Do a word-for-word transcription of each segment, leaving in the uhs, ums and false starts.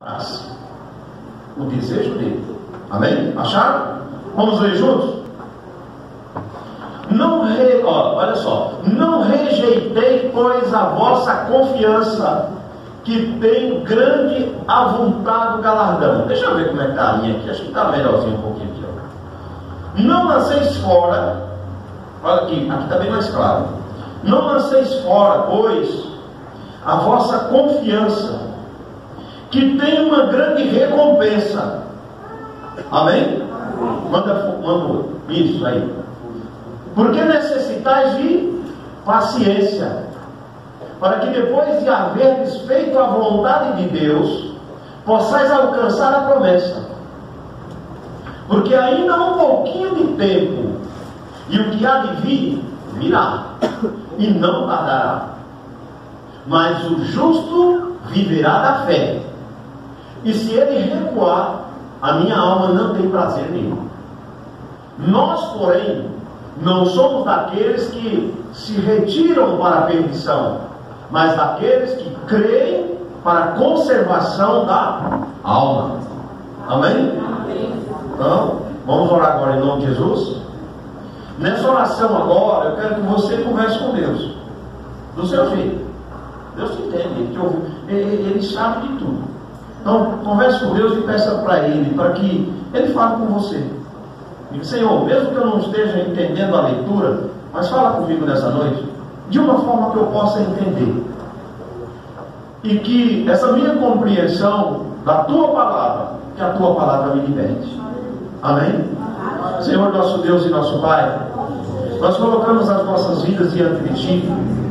o desejo dele. Amém? Acharam? Vamos ler juntos? Não re... Ó, olha só. Não rejeitei, pois, a vossa confiança, que tem grande avultado galardão. Deixa eu ver como é que está a linha aqui. Acho que está melhorzinho um pouquinho aqui. Ó. Não lanceis fora. Olha aqui, aqui está bem mais claro. Não lanceis fora, pois, a vossa confiança, que tem uma grande recompensa. Amém? Manda, manda isso aí. Porque necessitais de paciência, para que depois de haverdes feito a vontade de Deus, possais alcançar a promessa. Porque ainda um pouquinho de tempo, e o que há de vir, virá, e não tardará. Mas o justo viverá da fé, e se ele recuar, a minha alma não tem prazer nele. Nós, porém, não somos daqueles que se retiram para a perdição, mas daqueles que creem para a conservação da alma. Amém? Então, vamos orar agora em nome de Jesus. Nessa oração agora, eu quero que você converse com Deus, do seu jeito. Deus te entende, ele, te ouve, ele, ele sabe de tudo. Então, converse com Deus e peça para Ele, para que Ele fale com você. Diga: Senhor, mesmo que eu não esteja entendendo a leitura, mas fala comigo nessa noite, de uma forma que eu possa entender. E que essa minha compreensão da Tua Palavra, que a Tua Palavra me liberte. Amém? Senhor, nosso Deus e nosso Pai, nós colocamos as nossas vidas diante de Ti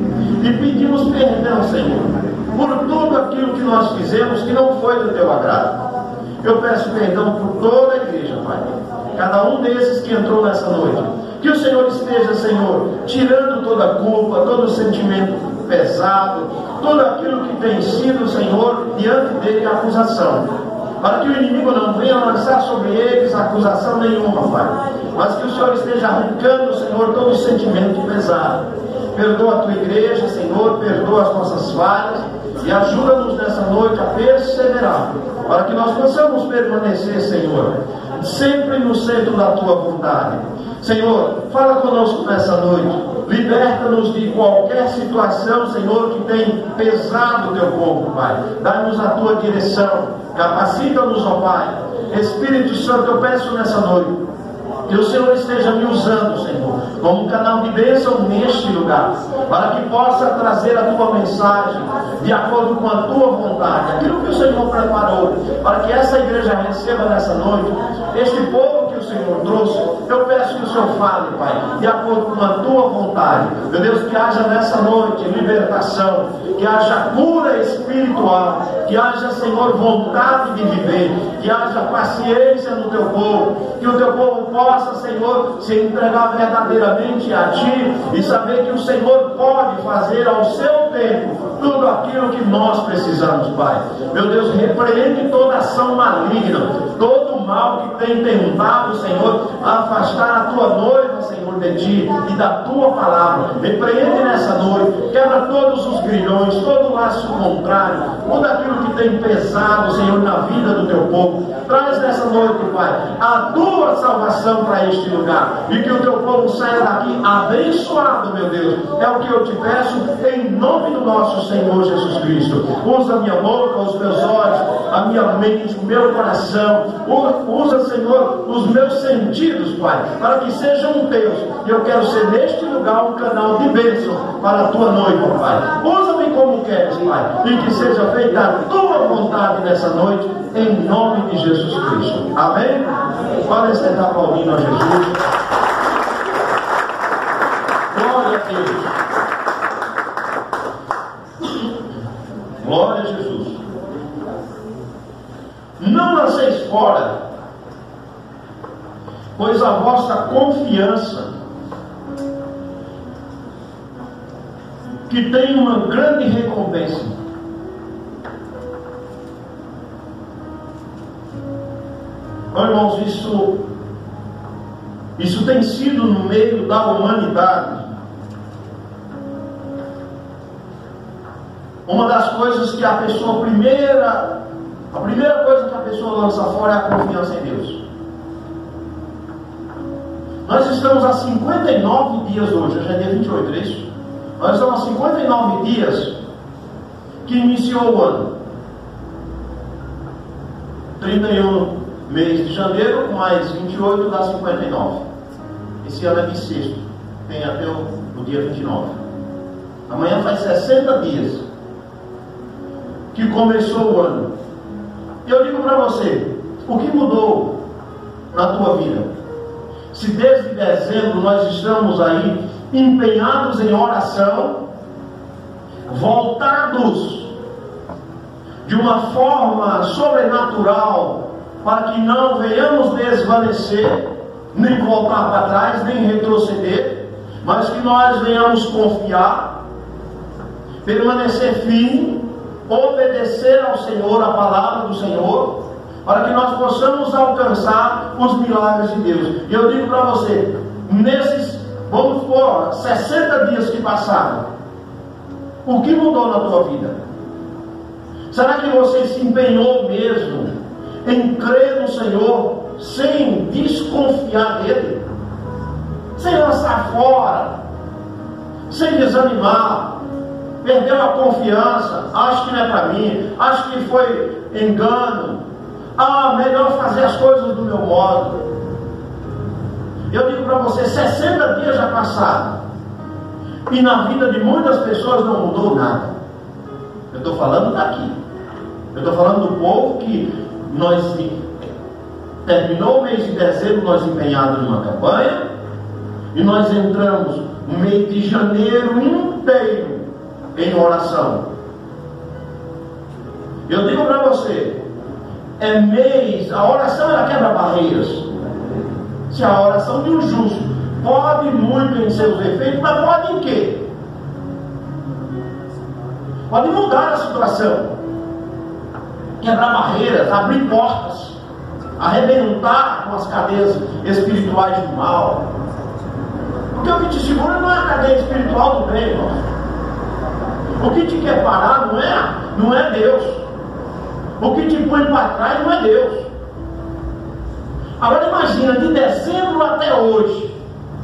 e pedimos perdão, Senhor, por tudo aquilo que nós fizemos que não foi do Teu agrado. Eu peço perdão por toda a igreja, Pai, cada um desses que entrou nessa noite. Que o Senhor esteja, Senhor, tirando toda a culpa, todo o sentimento pesado, tudo aquilo que tem sido, Senhor, diante dele acusação, para que o inimigo não venha lançar sobre eles acusação nenhuma, Pai, mas que o Senhor esteja arrancando, Senhor, todo o sentimento pesado. Perdoa a Tua igreja, Senhor, perdoa as nossas falhas e ajuda-nos nessa noite a perseverar, para que nós possamos permanecer, Senhor, sempre no centro da Tua vontade. Senhor, fala conosco nessa noite, liberta-nos de qualquer situação, Senhor, que tem pesado o Teu povo, Pai. Dá-nos a Tua direção, capacita-nos, ó Pai. Espírito Santo, eu peço nessa noite que o Senhor esteja me usando, Senhor, como um canal de bênção neste lugar, para que possa trazer a Tua mensagem de acordo com a Tua vontade, aquilo que o Senhor preparou, para que essa igreja receba nessa noite, este povo que o Senhor trouxe. Eu peço que o Senhor fale, Pai, de acordo com a Tua vontade. Meu Deus, que haja nessa noite libertação, que haja cura espiritual, que haja, Senhor, vontade de viver, que haja paciência no Teu povo, que o Teu povo possa, Senhor, se entregar verdadeiramente a Ti e saber que o Senhor pode fazer ao seu tempo tudo aquilo que nós precisamos, Pai. Meu Deus, repreende toda ação maligna, todo o mal que tem tentado, Senhor, afastar a Tua noiva, Senhor, de Ti e da Tua palavra. Repreende nessa noite, quebra todos os grilhões, todo o laço contrário, tudo aquilo que tem pesado, Senhor, na vida do Teu povo. Traz nessa noite, Pai, a Tua salvação para este lugar, e que o Teu povo saia daqui abençoado, meu Deus. É o que eu te peço em nome do nosso Senhor Jesus Cristo. Usa a minha boca, os meus olhos, a minha mente, o meu coração. Usa, Senhor, os meus sentidos, Pai, para que sejam teus. E eu quero ser neste lugar um canal de bênção para a Tua noiva, Pai. Usa-me como queres, Pai, e que seja feita a Tua vontade nessa noite, em nome de Jesus Cristo. Amém? Podem sentar Paulinho a Jesus. Glória a Deus. Glória a Jesus. Não lanceis fora, pois a vossa confiança, que tem uma grande recompensa. Oh, irmãos, isso, isso tem sido no meio da humanidade uma das coisas que a pessoa primeira A primeira coisa que a pessoa lança fora é a confiança em Deus. Nós estamos há cinquenta e nove dias hoje, hoje é dia vinte e oito, é isso? Nós estamos há cinquenta e nove dias que iniciou o ano. trinta e um mês de janeiro, mais vinte e oito dá cinquenta e nove. Esse ano é bissexto, tem até o, o dia vinte e nove. Amanhã faz sessenta dias que começou o ano. Eu digo para você, o que mudou na tua vida? Se desde dezembro nós estamos aí empenhados em oração, voltados de uma forma sobrenatural, para que não venhamos desvanecer, nem voltar para trás, nem retroceder, mas que nós venhamos confiar, permanecer firme, obedecer ao Senhor, a palavra do Senhor, para que nós possamos alcançar os milagres de Deus. E eu digo para você, nesses, vamos por sessenta dias que passaram, o que mudou na tua vida? Será que você se empenhou mesmo em crer no Senhor, sem desconfiar dele, sem lançar fora, sem desanimar, perdeu a confiança, acho que não é para mim, acho que foi engano, ah, melhor fazer as coisas do meu modo. Eu digo para você, sessenta dias já passaram, e na vida de muitas pessoas não mudou nada. Eu estou falando daqui, eu estou falando do povo que nós, terminou o mês de dezembro, nós empenhados numa campanha, e nós entramos no mês de janeiro inteiro em oração. Eu digo para você, é mês, a oração ela quebra barreiras. Se a oração de um justo pode muito em seus efeitos, mas pode em quê? Pode mudar a situação, quebrar barreiras, abrir portas, arrebentar com as cadeias espirituais do mal. Porque o que te segura não é a cadeia espiritual do bem, irmão. O que te quer parar não é, não é Deus. O que te põe para trás não é Deus. Agora imagina, de dezembro até hoje,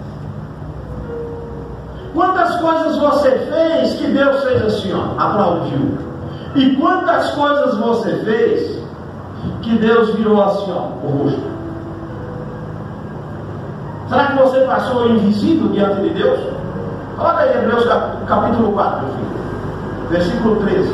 quantas coisas você fez que Deus fez assim, ó, aplaudiu. E quantas coisas você fez que Deus virou assim, ó, o rosto. Será que você passou invisível diante de Deus? Coloca aí Hebreus capítulo quatro, meu filho. Versículo treze.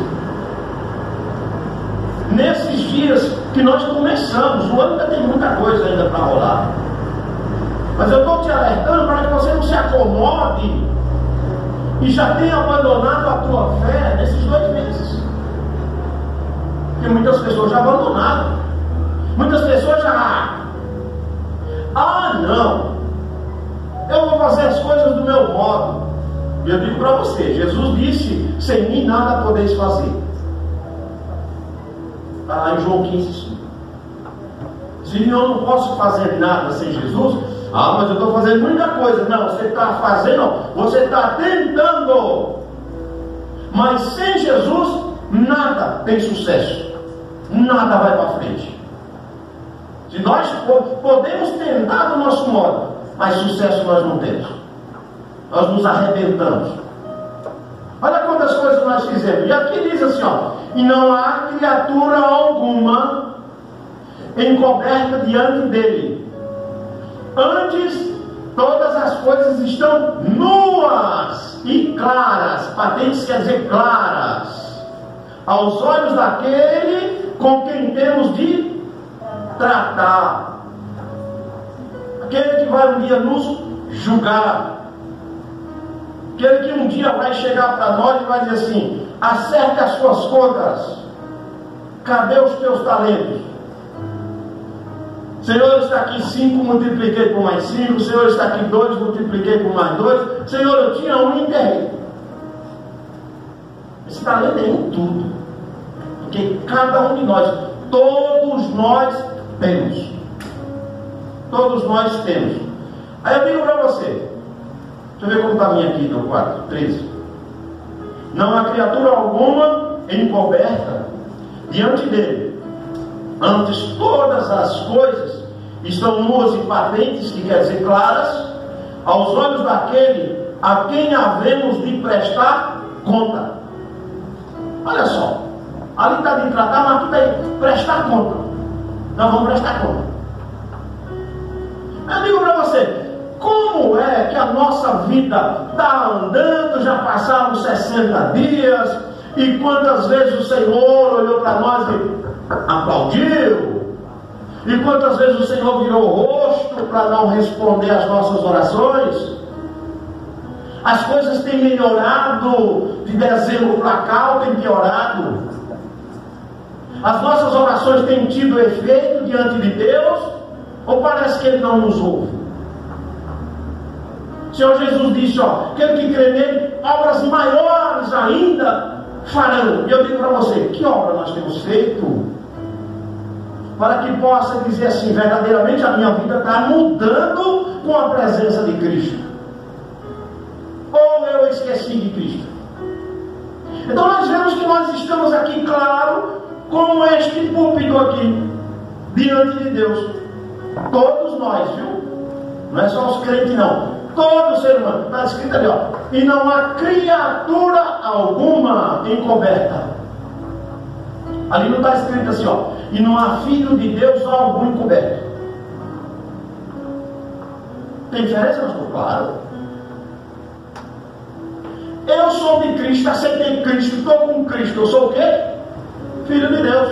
Nesses dias que nós começamos, o ano ainda tem muita coisa ainda para rolar, mas eu estou te alertando para que você não se acomode e já tenha abandonado a tua fé nesses dois meses. Porque muitas pessoas já abandonaram, muitas pessoas já, ah não, eu vou fazer as coisas do meu modo. E eu digo para você, Jesus disse, sem mim nada podeis fazer. Está lá em João quinze, cinco. Se eu não posso fazer nada sem Jesus, ah, mas eu estou fazendo muita coisa. Não, você está fazendo, você está tentando. Mas sem Jesus, nada tem sucesso. Nada vai para frente. Se nós podemos tentar do nosso modo, mas sucesso nós não temos. Nós nos arrebentamos. Olha quantas coisas nós fizemos. E aqui diz assim, ó, e não há criatura alguma encoberta diante dele. Antes, todas as coisas estão nuas e claras. Patentes quer dizer claras, aos olhos daquele com quem temos de tratar, aquele que vai um dia nos julgar, aquele que um dia vai chegar para nós e vai dizer assim, acerte as suas contas, cadê os teus talentos? Senhor, está aqui cinco, multipliquei por mais cinco. Senhor, está aqui dois, multipliquei por mais dois. Senhor, eu tinha um e enterrei. Esse talento é em tudo, porque cada um de nós, todos nós temos, todos nós temos. Aí eu digo para você, deixa eu ver como está a minha aqui, no quatro, treze. Não há criatura alguma encoberta diante dele. Antes, todas as coisas estão nuas e patentes, que quer dizer claras, aos olhos daquele a quem havemos de prestar conta. Olha só, ali está de tratar, mas aqui está de prestar conta. Nós vamos prestar conta. Eu digo para você, como é que a nossa vida está andando? Já passaram sessenta dias, e quantas vezes o Senhor olhou para nós e aplaudiu? E quantas vezes o Senhor virou o rosto para não responder às nossas orações? As coisas têm melhorado de dezembro para cá ou têm piorado? As nossas orações têm tido efeito diante de Deus? Ou parece que Ele não nos ouve? O Senhor Jesus disse, ó, aquele que crê nele, obras maiores ainda farão. E eu digo para você, que obra nós temos feito? Para que possa dizer assim, verdadeiramente a minha vida está mudando com a presença de Cristo. Ou eu esqueci de Cristo. Então nós vemos que nós estamos aqui, claro, como este púlpito aqui, diante de Deus. Todos nós, viu? Não é só os crentes não. Todo ser humano. Está escrito ali, ó. E não há criatura alguma encoberta. Ali não está escrito assim, ó. E não há filho de Deus algum encoberto. Tem diferença, pastor? Claro. Eu sou de Cristo, aceitei Cristo, estou com Cristo. Eu sou o quê? Filho de Deus.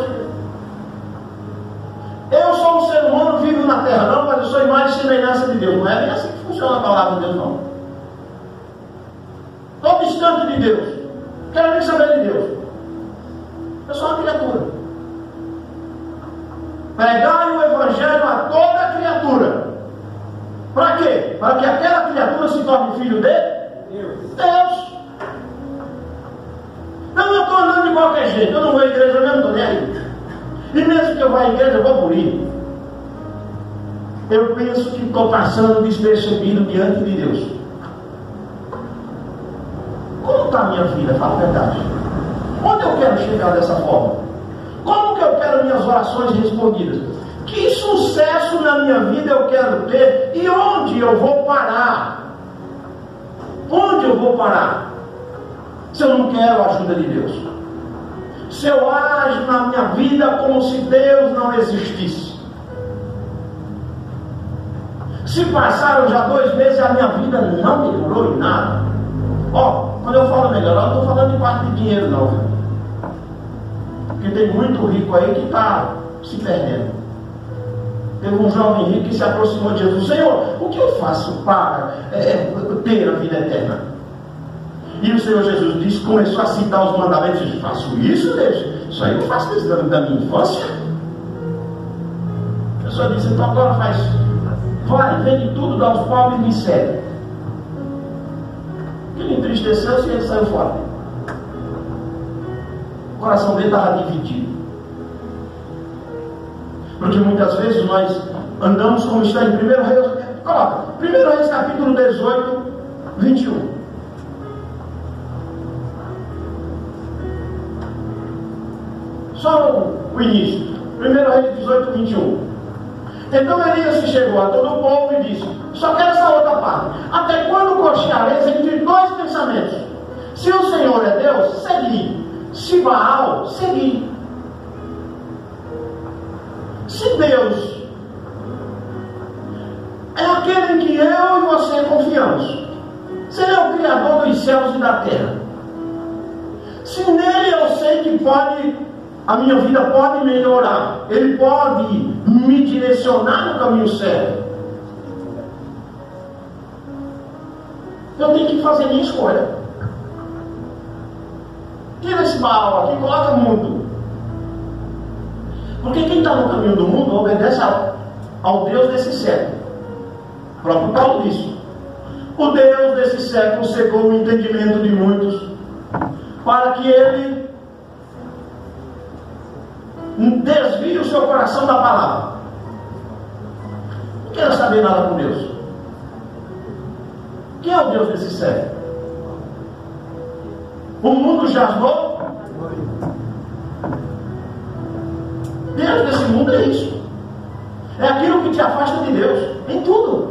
Eu sou um ser humano, vivo na terra, não, mas eu sou imagem e semelhança de Deus. Não é bem assim que funciona a palavra de Deus, não. Estou distante de Deus. Quero nem saber de Deus. Eu sou uma criatura. Pregai o Evangelho a toda criatura. Para quê? Para que aquela criatura se torne filho de Deus. Deus. Não, eu estou andando de qualquer jeito. Eu não vou à igreja mesmo, estou nem aí. E mesmo que eu vá à igreja, eu vou por ir. Eu penso que estou passando despercebido diante de Deus. Como está a minha vida? Fala a verdade. Onde eu quero chegar dessa forma? Como que eu quero minhas orações respondidas? Que sucesso na minha vida eu quero ter? E onde eu vou parar? Onde eu vou parar? Se eu não quero a ajuda de Deus. Se eu ajo na minha vida como se Deus não existisse. Se passaram já dois meses e a minha vida não melhorou em nada. Ó, quando eu falo melhorar, eu estou falando de parte de dinheiro não. Viu? Porque tem muito rico aí que está se perdendo. Teve um jovem rico que se aproximou de Jesus. Senhor, o que eu faço para é, ter a vida eterna? E o Senhor Jesus disse, começou a citar os mandamentos. Eu disse, faço isso, Deus? Isso aí eu faço desde a da minha infância. A pessoa disse, então agora faz. Vai, vende tudo, dá aos pobres e me segue. Ele entristeceu-se e ele saiu fora. O coração dele estava dividido. Porque muitas vezes nós andamos como está em primeiro Reis. Coloca, primeiro Reis capítulo dezoito, vinte e um. Só o início. primeiro Reis dezoito, vinte e um. Então Elias se chegou a todo o povo e disse, só quero essa outra parte. Até quando cocheareis entre dois pensamentos? Se o Senhor é Deus, segui. Se Baal, segui. Se Deus é aquele em que eu e você confiamos, se Ele é o Criador dos céus e da terra, se nele eu sei que pode, a minha vida pode melhorar, Ele pode me direcionar no caminho certo, eu tenho que fazer minha escolha. Tira esse Baal aqui, coloca o mundo. Porque quem está no caminho do mundo obedece ao, ao Deus desse século. O próprio Paulo disse, o Deus desse século cegou o entendimento de muitos, para que ele desvie o seu coração da palavra. Não quero saber nada com Deus. Quem é o Deus desse século? O mundo jasmou? Deus desse mundo é isso. É aquilo que te afasta de Deus, em tudo.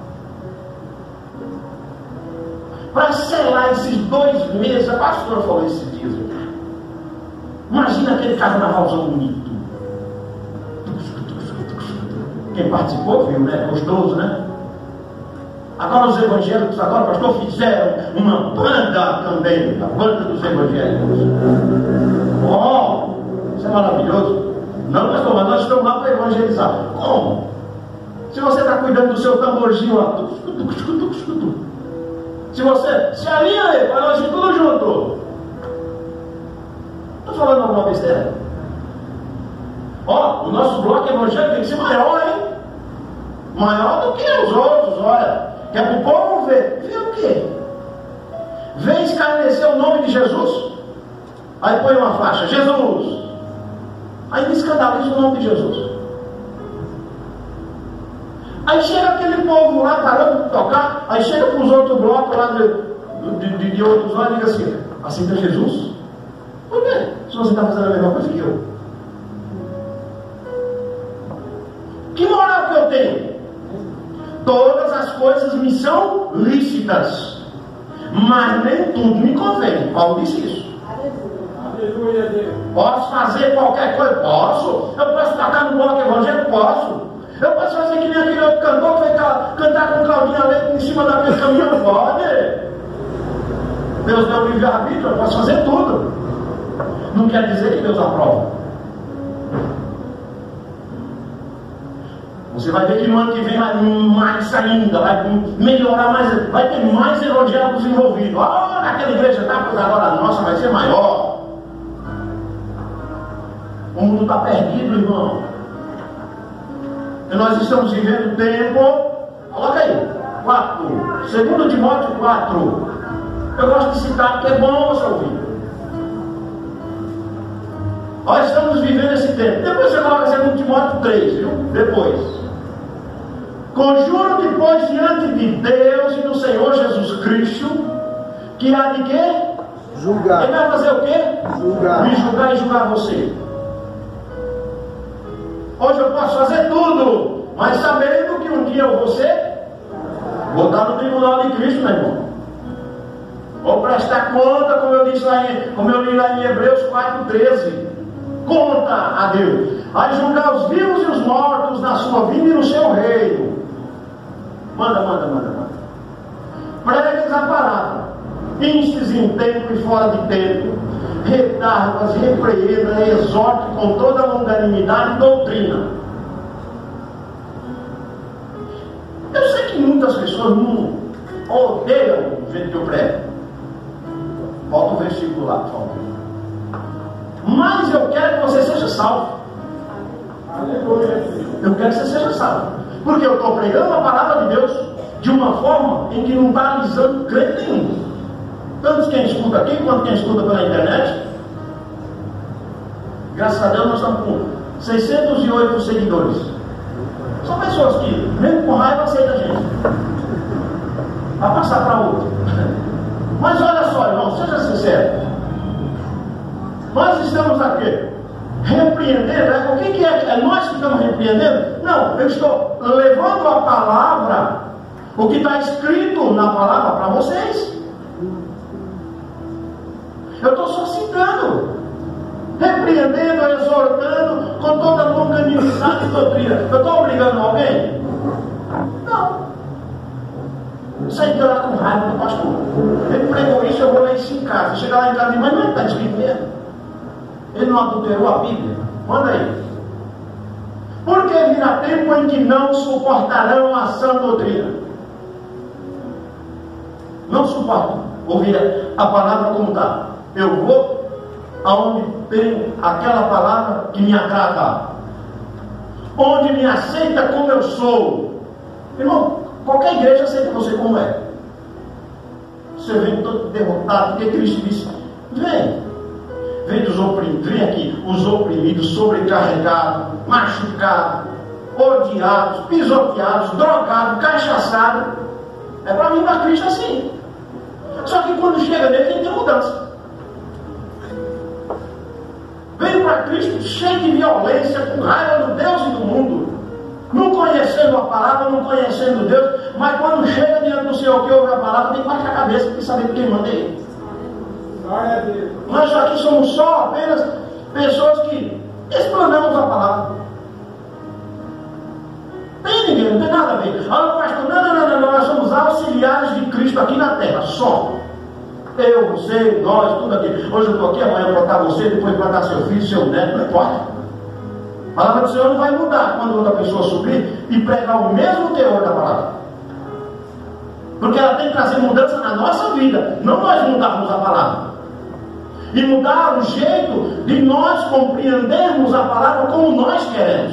Para selar esses dois meses, a pastora falou esses dias. Imagina aquele carnavalzão bonito. Quem participou viu, né? Gostoso, né? Agora os evangélicos, agora pastor, fizeram uma banda também, a banda dos evangélicos. Oh, isso é maravilhoso. Não, pastor, mas nós estamos lá para evangelizar. Como? Se você está cuidando do seu tamborzinho lá, se você se alinha aí, para nós ir tudo junto. Estou falando alguma besteira? Ó, oh, o nosso bloco evangélico tem que ser maior, hein? Maior do que os outros, olha. Que é para o povo ver. Ver o quê? Vem escarnecer o nome de Jesus. Aí põe uma faixa, Jesus. Aí me escandaliza o nome de Jesus. Aí chega aquele povo lá parando de tocar. Aí chega para os outros blocos lá de, de, de, de outros lá e diga assim: aceita Jesus? Por quê? Se você está fazendo a mesma coisa que eu. Que moral que eu tenho? Todas as coisas me são lícitas, mas nem tudo me convém. Paulo disse isso. Aleluia, Deus. Posso fazer qualquer coisa? Posso. Eu posso tocar no bloco evangélico? Posso. Eu posso fazer que nem aquele outro cantor que foi cantar com Claudinha Leite em cima daquele caminhão? Pode. Deus deu livre-arbítrio, eu posso fazer tudo. Não quer dizer que Deus aprova. Você vai ver que no ano que vem vai mais ainda, vai melhorar mais, vai ter mais evangélicos envolvidos. Ah, naquela igreja tá, pois agora a nossa vai ser maior. O mundo está perdido, irmão. E nós estamos vivendo tempo. Coloca aí, quatro. Segundo Timóteo quatro. Eu gosto de citar porque é bom você ouvir. Nós estamos vivendo esse tempo. Depois você coloca segundo Timóteo três, viu? Depois. Conjuro depois diante de Deus e do Senhor Jesus Cristo, que há de quê? Julgar. Ele vai fazer o quê? Julgar. Me julgar e julgar você. Hoje eu posso fazer tudo, mas sabendo que um dia eu vou ser, vou estar no tribunal de Cristo, meu irmão. Vou prestar conta, como eu disse lá em, como eu li lá em Hebreus quatro, treze. Conta a Deus. Vai julgar os vivos e os mortos na sua vida e no seu reino. Manda, manda, manda, manda. Pregues a palavra. Instes em tempo e fora de tempo. Redardas, repreenda, exorte com toda longanimidade e doutrina. Eu sei que muitas pessoas não odeiam o jeito que eu prego. Bota o versículo lá, por favor. Mas eu quero que você seja salvo. Eu quero que você seja salvo. Porque eu estou pregando a palavra de Deus de uma forma em que não está alisando crente nenhum. Tanto quem escuta aqui quanto quem escuta pela internet. Graças a Deus nós estamos com seiscentos e oito seguidores. São pessoas que, mesmo com raiva, aceitam a gente. Vai passar para outro. Mas olha só, irmão, seja sincero. Nós estamos aqui repreendendo, é, o que, que é? É nós que estamos repreendendo? Não, eu estou levando a palavra, o que está escrito na palavra para vocês. Eu estou só citando, repreendendo, exortando, com toda longanimidade e doutrina. Eu estou obrigando alguém? Não. Saí de lá com raiva do pastor. Ele pregou isso, eu vou ler isso em casa. Chegar lá em casa e dizer, mas não está escrito mesmo. Ele não adulterou a Bíblia? Manda aí. Porque virá tempo em que não suportarão a sã doutrina. Não suportam ouvir a palavra como está. Eu vou aonde tem aquela palavra que me agrada, onde me aceita como eu sou. Irmão, qualquer igreja aceita você como é. Você vem todo derrotado, porque Cristo disse: vem. Vem dos oprimidos, vem aqui, os oprimidos, sobrecarregados, machucados, odiados, pisoteados, drogados, cachaçados. É para vir para Cristo assim. Só que quando chega nele, tem que ter mudança. Veio para Cristo cheio de violência, com raiva do Deus e do mundo, não conhecendo a palavra, não conhecendo Deus, mas quando chega diante do Senhor que ouve a palavra, tem que baixar a cabeça, tem que saber quem manda ele. Nós aqui somos só apenas pessoas que explanamos a palavra. Tem ninguém, não tem nada a ver. Olha, pastor, não, não, não, não, nós somos auxiliares de Cristo aqui na terra, só. Eu, você, nós, tudo aqui. Hoje eu estou aqui, amanhã eu vou botar você, depois vou botar seu filho, seu neto, não importa. A palavra do Senhor não vai mudar quando outra pessoa subir e pregar o mesmo teor da palavra. Porque ela tem que trazer mudança na nossa vida, não nós mudarmos a palavra. E mudar o jeito de nós compreendermos a palavra como nós queremos.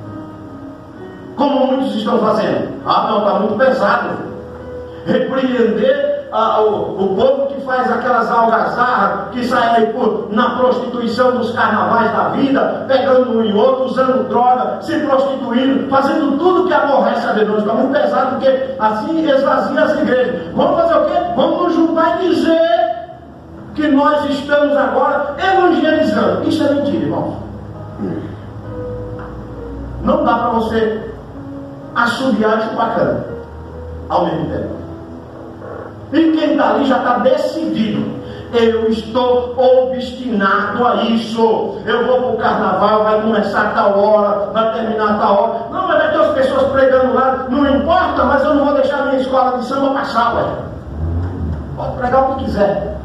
Como muitos estão fazendo. Ah, não, está muito pesado. Repreender ah, o, o povo que faz aquelas algazarras, que sai aí por, na prostituição dos carnavais da vida, pegando um e outro, usando droga, se prostituindo, fazendo tudo que aborrece a Deus. Está muito pesado, porque assim esvazia as igrejas. Vamos fazer o quê? Vamos nos juntar e dizer que nós estamos agora evangelizando. Isso é mentira, irmãos. Não dá para você assobiar e chupar cana ao mesmo tempo. E quem está ali já está decidido. Eu estou obstinado a isso. Eu vou para o carnaval, vai começar a tal hora, vai terminar a tal hora. Não, mas vai ter as pessoas pregando lá. Não importa, mas eu não vou deixar a minha escola de samba passar, ué. Pode pregar o que quiser.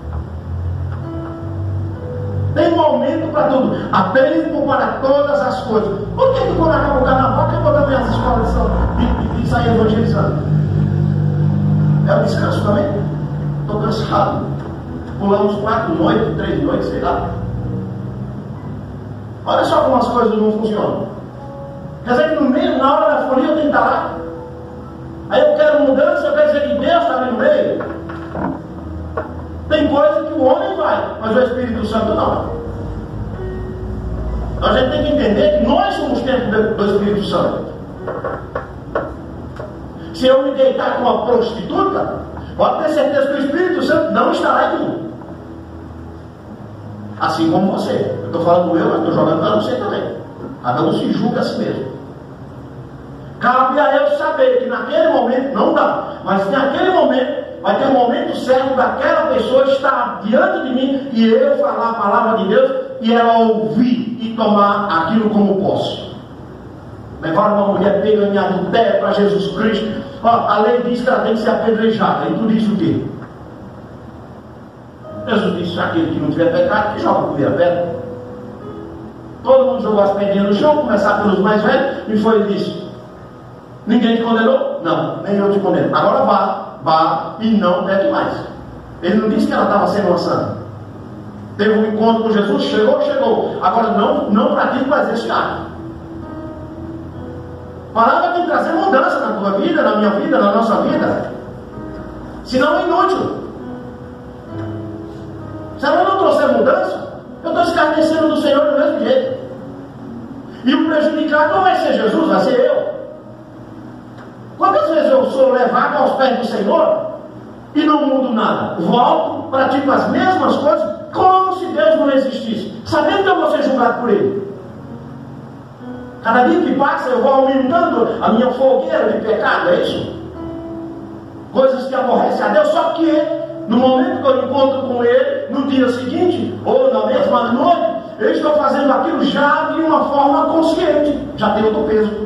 Tem momento para tudo. Há tempo para todas as coisas. Por que, que quando acaba o carnaval, acabou também as escolas de samba e, e sair evangelizando? É o descanso também? Estou cansado. Pulamos quatro noites, três noites, sei lá. Olha só como as coisas não funcionam. Quer dizer que no meio, na hora da folia, eu tenho que estar lá. Aí eu quero mudança, eu quero dizer que Deus está ali no meio. Tem coisa que o homem vai, mas o Espírito Santo não. Então a gente tem que entender que nós somos templo do Espírito Santo. Se eu me deitar com uma prostituta, pode ter certeza que o Espírito Santo não estará em mim. Assim como você. Eu estou falando eu, mas estou jogando para você também. Cada um se julga a si mesmo. Cabe a eu saber que naquele momento não dá, mas naquele momento vai ter um momento certo daquela pessoa estar diante de mim e eu falar a palavra de Deus e ela ouvir e tomar aquilo como posse. Levar uma mulher pega em adultério para Jesus Cristo. Ó, a lei diz que ela tem que ser apedrejada. E tu diz o quê? Jesus disse: aquele que não tiver pecado, que joga a primeira pedra. Todo mundo jogou as pedrinhas no chão, começar pelos mais velhos, e foi e disse: ninguém te condenou? Não, nem eu te condeno. Agora vá, vá e não peque mais. Ele não disse que ela estava sendo uma santa. Teve um encontro com Jesus, chegou, chegou. Agora não, não pratique mais esse ato. A palavra tem que trazer mudança na tua vida, na minha vida, na nossa vida. Senão é inútil. Se ela não trouxer mudança, eu estou escarnecendo do Senhor do mesmo jeito. E o prejudicado não vai ser Jesus, vai ser eu. Quantas vezes eu sou levado aos pés do Senhor e não mudo nada? Volto, pratico as mesmas coisas, como se Deus não existisse, sabendo que eu vou ser julgado por Ele. Cada dia que passa eu vou aumentando a minha fogueira de pecado, é isso? Coisas que aborrecem a Deus, só que no momento que eu encontro com Ele, no dia seguinte, ou na mesma noite, eu estou fazendo aquilo já de uma forma consciente, já tem outro peso.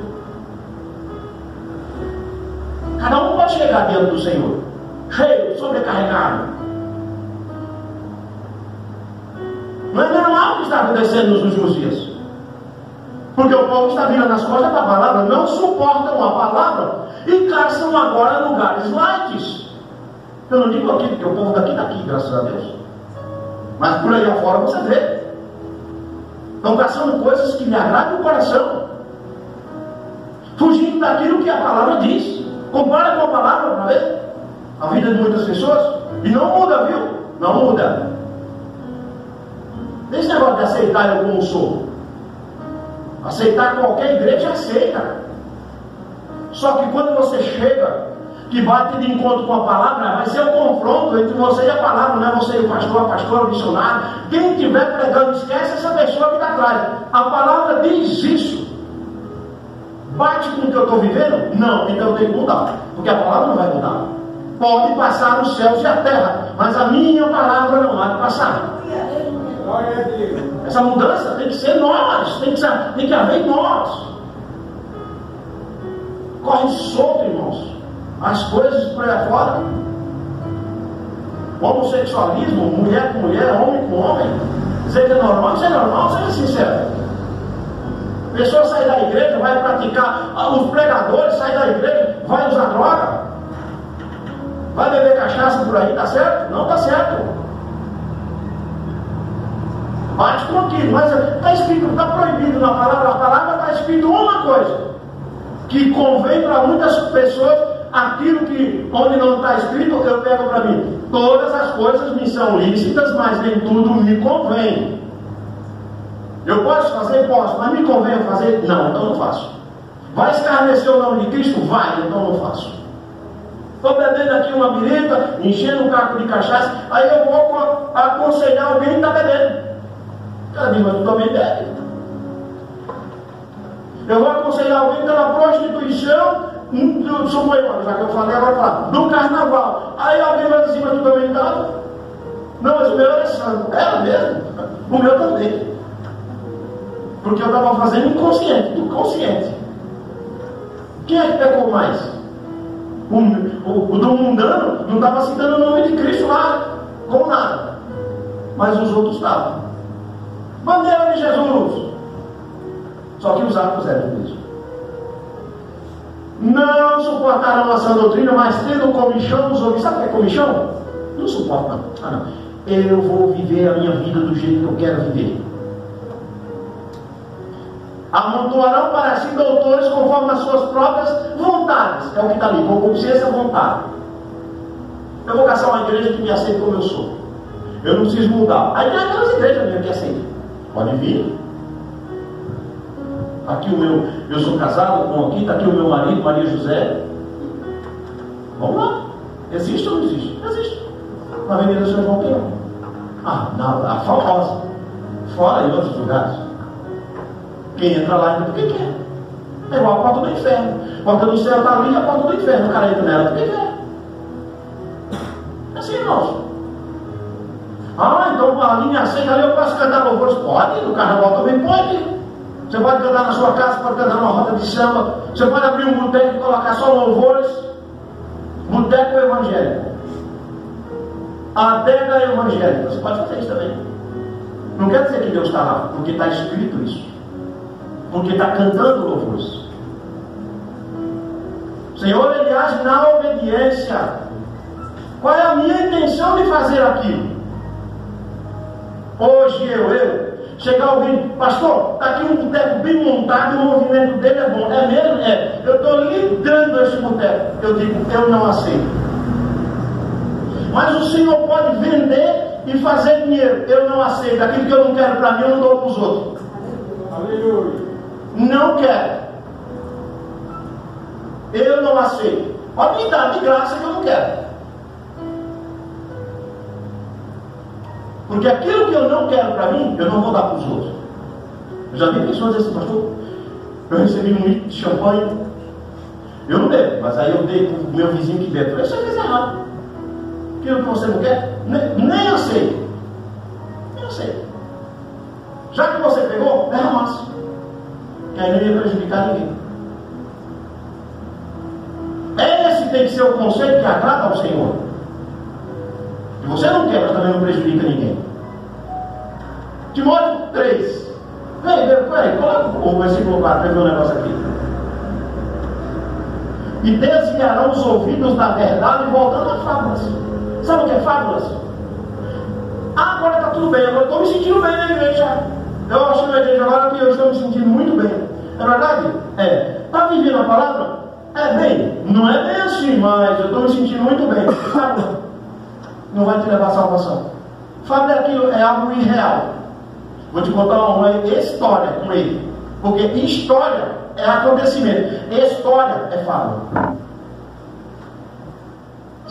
Cada um pode chegar diante do Senhor, cheio, sobrecarregado. Não é normal o que está acontecendo nos últimos dias. Porque o povo está virando as costas da palavra, não suportam a palavra e caçam agora lugares light. Eu não digo aqui, porque o povo daqui está aqui, graças a Deus. Mas por aí afora você vê. Estão caçando coisas que lhe agradam o coração. Fugindo daquilo que a palavra diz. Compara com a palavra para ver a vida de muitas pessoas. E não muda, viu? Não muda. Esse negócio de aceitar eu como sou. Aceitar qualquer igreja, aceita. Só que quando você chega que bate de encontro com a palavra, vai ser um confronto entre você e a palavra, não é você e o pastor, a pastora, o missionário. Quem estiver pregando, esquece essa pessoa que está atrás. A palavra diz isso. Bate com o que eu estou vivendo? Não, então eu tenho que mudar, porque a palavra não vai mudar. Pode passar os céus e a terra, mas a minha palavra não vai passar. Essa mudança tem que ser nós, tem que, ser, tem que haver em nós. Corre solto, irmãos. As coisas por aí fora. Homossexualismo, mulher com mulher, homem com homem. Dizer que é normal, isso é normal, seja sincero. A pessoa sai da igreja, vai praticar, os pregadores saem da igreja, vai usar droga, vai beber cachaça por aí, tá certo? Não tá certo. Bate com aquilo, mas está escrito, está proibido na palavra, a palavra está escrito uma coisa, que convém para muitas pessoas, aquilo que, onde não está escrito, eu pego para mim. Todas as coisas me são lícitas, mas nem tudo me convém. Eu posso fazer? Posso, mas me convém fazer? Não, então não faço. Vai escarnecer o nome de Cristo? Vai, então não faço. Estou bebendo aqui uma birita, enchendo um caco de cachaça, aí eu vou aconselhar alguém que está bebendo. Cara, diz, mas tu também bebe. Eu vou aconselhar alguém que está na prostituição, suponho, já que eu falei, agora falo, do carnaval. Aí alguém vai dizer, mas tu também estava? Não, mas o meu era santo. Era mesmo? O meu também. Porque eu estava fazendo inconsciente, do consciente. Quem é que pecou mais? O, o, o do mundano não estava citando o nome de Cristo lá, com nada. Mas os outros estavam. Bandeira de Jesus. Só que os atos eram mesmo. Não suportaram a sã doutrina, mas tendo comichão nos ouvidos. Sabe o que é comichão? Não suporta, não. Ah, não. Eu vou viver a minha vida do jeito que eu quero viver. Amontoarão para si doutores conforme as suas próprias vontades. É o que está ali, concupiscência, vontade. Eu vou caçar uma igreja que me aceite como eu sou. Eu não preciso mudar. Aí tem aquelas igrejas mesmo que aceitam. Pode vir. Aqui o meu, eu sou casado com aqui, está aqui o meu marido, Maria José. Vamos lá. Existe ou não existe? Existe. Na Avenida São João Pinhão. Ah, não, a famosa. Fora em outros lugares. Quem entra lá entra porque quer. É igual a porta do inferno. A porta do céu está ali e a porta do inferno. O cara entra nela porque quer. É assim, irmãos. Ah, então a linha aceita ali, eu posso cantar louvores? Pode, no carnaval também pode. Você pode cantar na sua casa, pode cantar numa roda de samba. Você pode abrir um boteco e colocar só louvores. Boteco evangélico. Adega evangélica. Você pode fazer isso também. Não quer dizer que Deus está lá, porque está escrito isso. Porque está cantando louvores. O Senhor, Ele age na obediência. Qual é a minha intenção de fazer aquilo? Hoje eu, eu, chegar alguém, pastor, está aqui um boteco bem montado, o movimento dele é bom. É mesmo? É. Eu estou liderando esse boteco. Eu digo, eu não aceito. Mas o Senhor pode vender e fazer dinheiro. Eu não aceito. Aquilo que eu não quero para mim, eu não dou para os outros. Aleluia. Não quero. Eu não aceito. Pode me dar de graça que eu não quero. Porque aquilo que eu não quero para mim, eu não vou dar para os outros. Eu já vi pessoas dizer assim, pastor, eu recebi um litro de champanhe. Eu não bebo, mas aí eu dei para o meu vizinho que bebe. Eu falei, isso é errado. Aquilo que você não quer, nem, nem eu sei. Nem eu sei. Já que você pegou, derramasse. Que aí não ia prejudicar ninguém. Esse tem que ser o conceito que agrada ao Senhor. E você não quer, mas também não prejudica ninguém. Timóteo três. Vem, vem, vem, coloca o versículo quatro para ver um negócio aqui. E desviarão os ouvidos da verdade, voltando a fábulas. Sabe o que é fábulas? Ah, agora está tudo bem, agora estou me sentindo bem na igreja. Eu acho na igreja agora que eu estou me sentindo muito bem. É verdade? É. Está vivendo a palavra? É bem. Não é bem assim, mas eu estou me sentindo muito bem. Fábula não vai te levar à salvação. Fábula é aquilo, é algo irreal. Vou te contar uma história com ele. Porque história é acontecimento. História é fábula.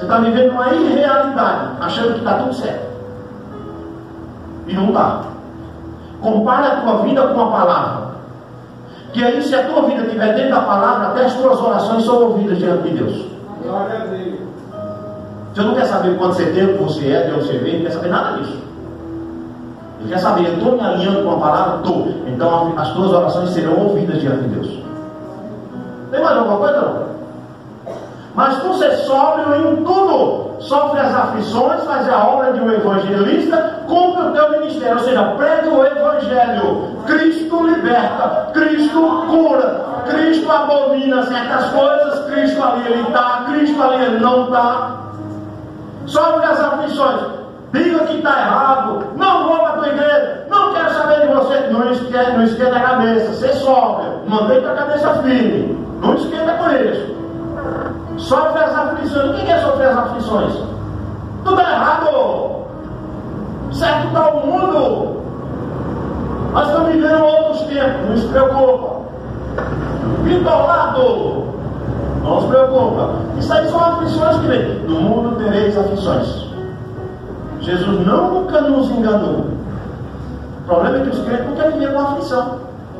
está vivendo uma irrealidade, achando que está tudo certo. E não está. Compara a tua vida com a palavra. Que aí, se a tua vida estiver dentro da palavra, até as tuas orações são ouvidas diante de Deus. Glória a Deus. Você não quer saber quanto você tem, o que você é, de onde você vem, não quer saber nada disso. Ele quer saber, eu estou me alinhando com a palavra? Estou. Então as tuas orações serão ouvidas diante de Deus. Tem mais alguma coisa? Não? Mas tu ser sóbrio em tudo, sofre as aflições, faz a obra de um evangelista, cumpre o teu ministério, ou seja, prega o evangelho. Cristo liberta, Cristo cura, Cristo abomina certas coisas, Cristo ali ele está, Cristo ali ele não está. Sofre as aflições, diga que está errado, não vou para a tua igreja, não quero saber de você, não esquenta, não esquenta a cabeça, ser sóbrio, mantém a cabeça firme, não esquenta com isso. Sofre as aflições. O que é sofrer as aflições? Tudo é errado. Certo está o mundo. Nós estamos vivendo outros tempos. Não se preocupa. Bitolado. Não se preocupa. Isso aí são aflições que vem. No mundo tereis aflições. Jesus nunca nos enganou. O problema é que os crentes não querem viver com aflição.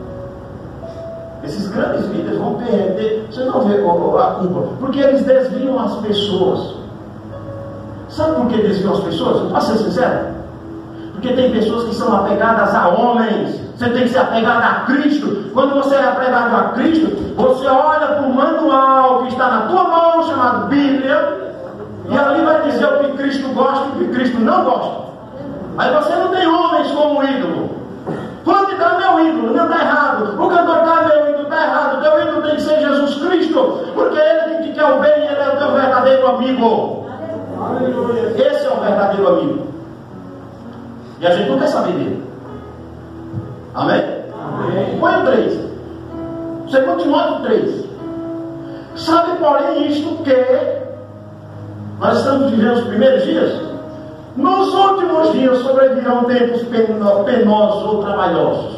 Esses grandes líderes vão perder, vocês vão ver a culpa, porque eles desviam as pessoas. Sabe por que desviam as pessoas? Posso ser sincero? Porque tem pessoas que são apegadas a homens. Você tem que ser apegado a Cristo. Quando você é apegado a Cristo, você olha para o manual que está na tua mão, chamado Bíblia, e ali vai dizer o que Cristo gosta e o que Cristo não gosta. Aí você não tem homens como ídolo. Quando está meu ídolo, não está errado. O cantor está meu ídolo, está errado. O teu ídolo tem que ser Jesus Cristo, porque ele que te quer o bem, ele é o teu verdadeiro amigo. Aleluia. Esse é o verdadeiro amigo. E a gente não quer saber dele. Amém? Amém. Põe o três. Segundo Timóteo três. Sabe, porém, isto que nós estamos vivendo os primeiros dias. Nos últimos dias sobrevirão tempos penosos ou trabalhosos.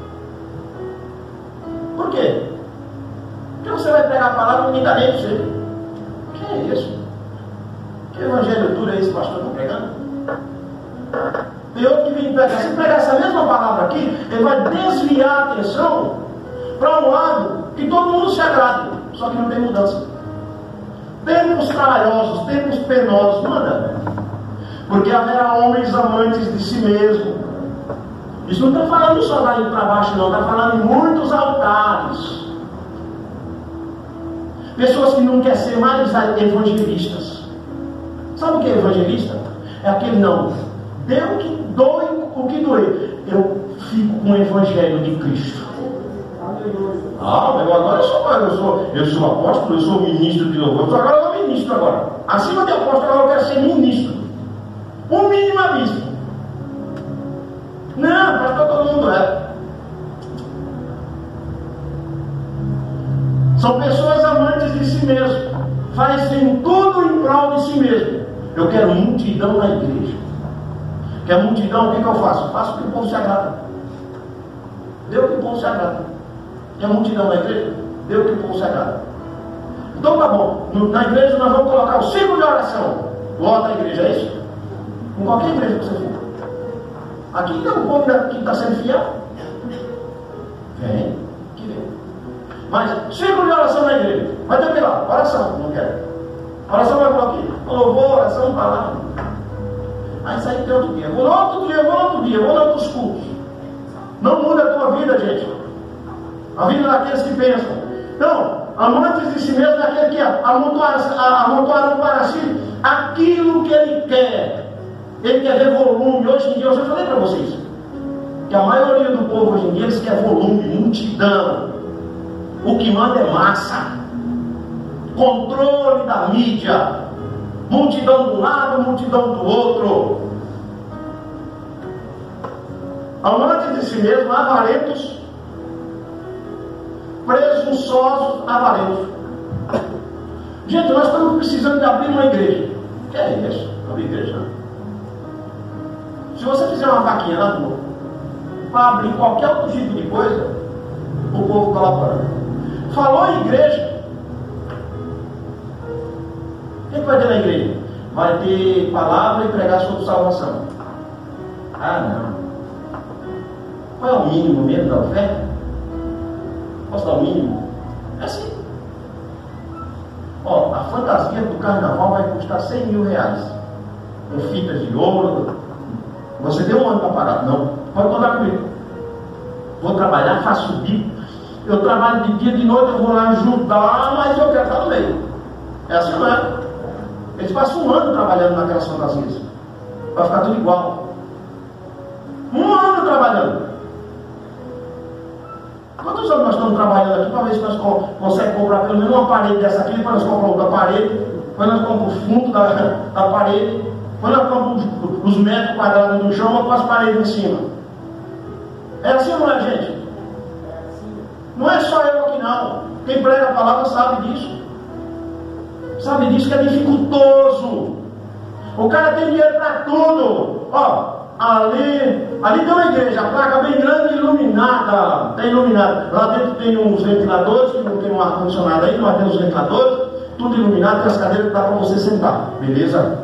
Por quê? Porque você vai pegar a palavra e ninguém está nem para você. Que é isso? Que evangelho duro é esse pastor está pregando? Tem outro que vem pregar. Se pregar essa mesma palavra aqui, ele vai desviar a atenção para um lado que todo mundo se agrade, só que não tem mudança. Tempos trabalhosos, tempos penosos, manda. Porque haverá homens amantes de si mesmo. Isso não está falando só daí para baixo, não. Está falando em muitos altares. Pessoas que não querem ser mais evangelistas. Sabe o que é evangelista? É aquele não. Dê o que doe, o que doer. Eu fico com o evangelho de Cristo. Ah, mas agora eu sou, eu sou, eu sou apóstolo, eu sou ministro de louvor. Agora eu sou ministro agora. Acima de apóstolo, agora eu quero ser ministro. O minimalista. Não, pastor, todo mundo é. São pessoas amantes de si mesmo. Fazem tudo em prol de si mesmo. Eu quero multidão na igreja. Quer multidão? O que, que eu faço? Faço o que o povo se agrada. Dê o que o povo se agrada. Quer multidão na igreja? Dê o que o povo se agrada. Então tá bom. Na igreja nós vamos colocar o ciclo de oração. Lota a igreja, é isso? Em qualquer igreja que você for. Aqui tem um povo que está sendo fiel. Vem, que vem. Mas ciclo de oração na igreja. Vai ter o que lá? Oração, não quero. Oração vai para aqui. Louvor, oração, palavra. Aí sai tem outro dia. Vou no outro dia, vou no outro dia, vou em outros cultos. Não muda a tua vida, gente. A vida daqueles que pensam. Então, amantes de si mesmo é aquele que amontoaram para si aquilo que ele quer. Ele quer ver volume. Hoje em dia, eu já falei para vocês que a maioria do povo hoje em dia eles quer volume, multidão. O que manda é massa, controle da mídia, multidão de um lado, multidão do outro. Amantes de si mesmo, avarentos, presunçosos, avarentos. Gente, nós estamos precisando de abrir uma igreja. O que é isso? Abrir igreja, não. Se você fizer uma vaquinha na rua para abrir qualquer outro tipo de coisa, o povo colabora. Falou em igreja, o que que vai ter na igreja? Vai ter palavra e pregar sobre salvação. Ah, não. Qual é o mínimo mesmo da oferta? Posso dar o mínimo? É assim. Ó, a fantasia do carnaval vai custar cem mil reais. Com fitas de ouro. Você tem um ano para pagar? Não. Pode contar comigo. Vou trabalhar, faço bico. Eu trabalho de dia, de noite, eu vou lá ajudar, mas eu quero estar no meio. É assim, não é? Eles passam um ano trabalhando naquelas fantasias. Vai ficar tudo igual. Um ano trabalhando. Quantos anos nós estamos trabalhando aqui para ver se nós conseguimos comprar pelo menos uma parede dessa aqui, depois nós compramos outra parede, depois nós compramos o fundo da, da parede, depois nós compramos os, os metros quadrados no chão com as paredes em cima. É assim ou não é, gente? Não é só eu aqui não. Quem prega a palavra sabe disso. Sabe disso que é dificultoso. O cara tem dinheiro para tudo. Ó, ali, ali tem uma igreja, a placa bem grande, iluminada. Tem iluminada. Lá dentro tem uns ventiladores, que não tem um ar-condicionado aí, mas tem uns ventiladores, tudo iluminado, tem as cadeiras que dá para você sentar. Beleza?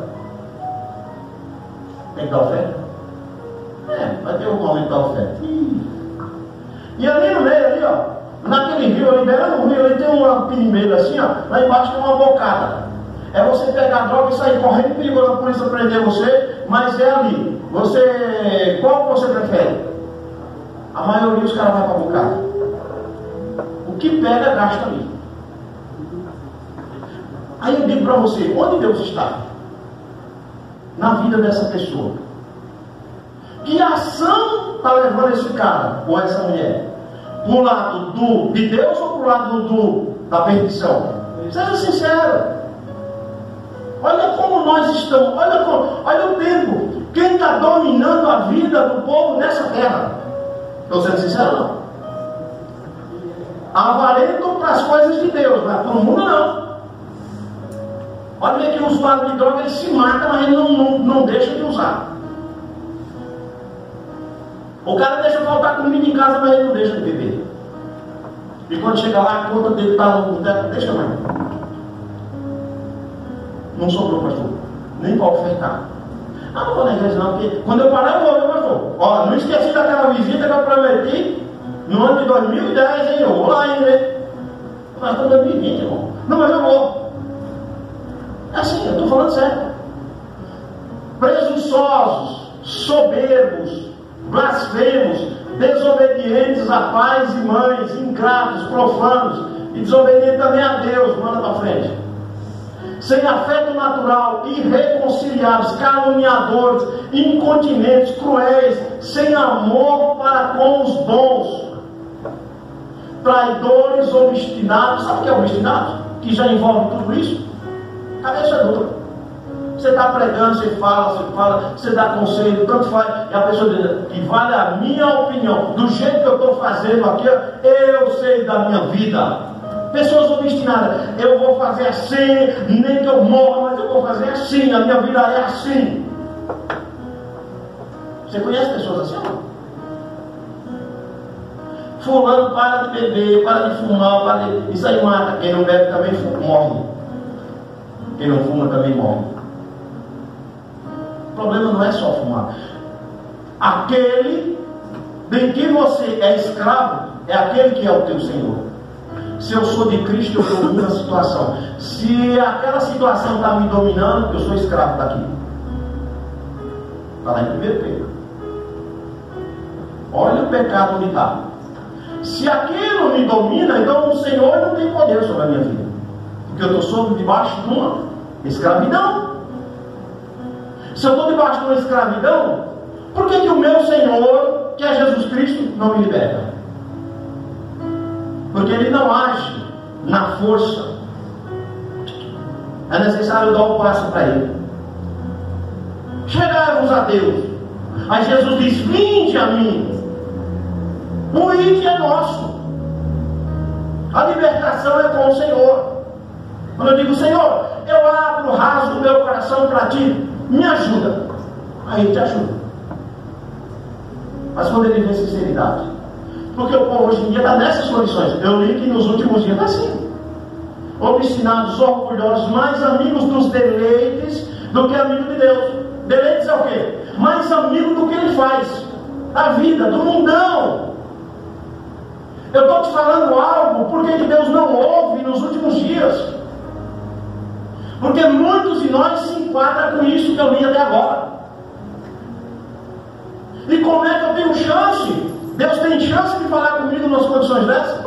Tem que dar oferta? É, vai ter um momento da oferta. E ali no meio, ali, ó. Naquele rio ali, beirando o rio, ali tem um pinimeiro assim, ó. Lá embaixo tem uma bocada. É você pegar a droga e sair correndo, perigoso a polícia prender você, mas é ali. Você. Qual você prefere? A maioria dos caras vai para a bocada. O que pega, gasta ali. Aí eu digo para você, onde Deus está? Na vida dessa pessoa. Que ação está levando esse cara ou essa mulher? Para o lado do, de Deus ou para o lado do, da perdição? Seja sincero. Olha como nós estamos, olha, como, olha o tempo. Quem está dominando a vida do povo nessa terra? Estou sendo sincero, não? Avarento para as coisas de Deus, mas para o mundo não. Olha que os usuários de droga eles se matam, mas ele não, não, não deixa de usar. O cara deixa faltar comida em casa, mas ele não deixa de beber. E quando chega lá, a conta dele está no teto, deixa mais. Não sobrou, pastor. Nem para ofertar. Ah, não vou na igreja não, porque quando eu parar, eu vou, meu pastor. Ó, não esqueci daquela visita que eu prometi no ano de dois mil e dez, hein? Eu vou lá ainda, hein? Mas estou em dois mil e vinte, irmão. Não, mas eu vou. É assim, eu estou falando sério. Presunçosos, soberbos, blasfemos, desobedientes a pais e mães, ingratos, profanos, e desobedientes também a Deus, manda para frente. Sem afeto natural, irreconciliáveis, caluniadores, incontinentes, cruéis, sem amor para com os bons, traidores, obstinados. Sabe o que é obstinado? Que já envolve tudo isso? Cabeça dura. Você está pregando, você fala, você fala, você dá conselho, tanto faz, e a pessoa diz, que vale a minha opinião, do jeito que eu estou fazendo aqui, eu sei da minha vida. Pessoas obstinadas, eu vou fazer assim, nem que eu morra, mas eu vou fazer assim, a minha vida é assim. Você conhece pessoas assim? Fulano para de beber, para de fumar, para de... isso aí mata. Quem não bebe também morre. Quem não fuma também morre. O problema não é só fumar. Aquele de que você é escravo é aquele que é o teu Senhor. Se eu sou de Cristo, eu domino a situação. Se aquela situação está me dominando, eu sou escravo daqui. Está lá em primeiro Pedro. Olha o pecado onde está. Se aquilo me domina, então o Senhor não tem poder sobre a minha vida. Porque eu estou sob debaixo de uma escravidão. Se eu estou debaixo de uma escravidão, por que, que o meu Senhor, que é Jesus Cristo, não me liberta? Porque Ele não age na força. É necessário dar um passo para Ele. Chegai-vos a Deus. Aí Jesus diz, vinde a mim. O ide é nosso. A libertação é com o Senhor. Quando eu digo, Senhor, eu abro o raso do meu coração para Ti, me ajuda. Aí Ele te ajuda. Mas quando Ele vê sinceridade. Porque o povo hoje em dia está nessas condições. Eu li que nos últimos dias está assim. obstinados, orgulhosos, mais amigos dos deleites do que amigos de Deus. Deleites é o quê? Mais amigo do que ele faz, da vida, do mundão. Eu estou te falando algo porque que Deus não ouve nos últimos dias. Porque muitos de nós se enquadram com isso que eu li até agora. E como é que eu tenho chance? Deus tem chance de falar comigo nas condições dessas?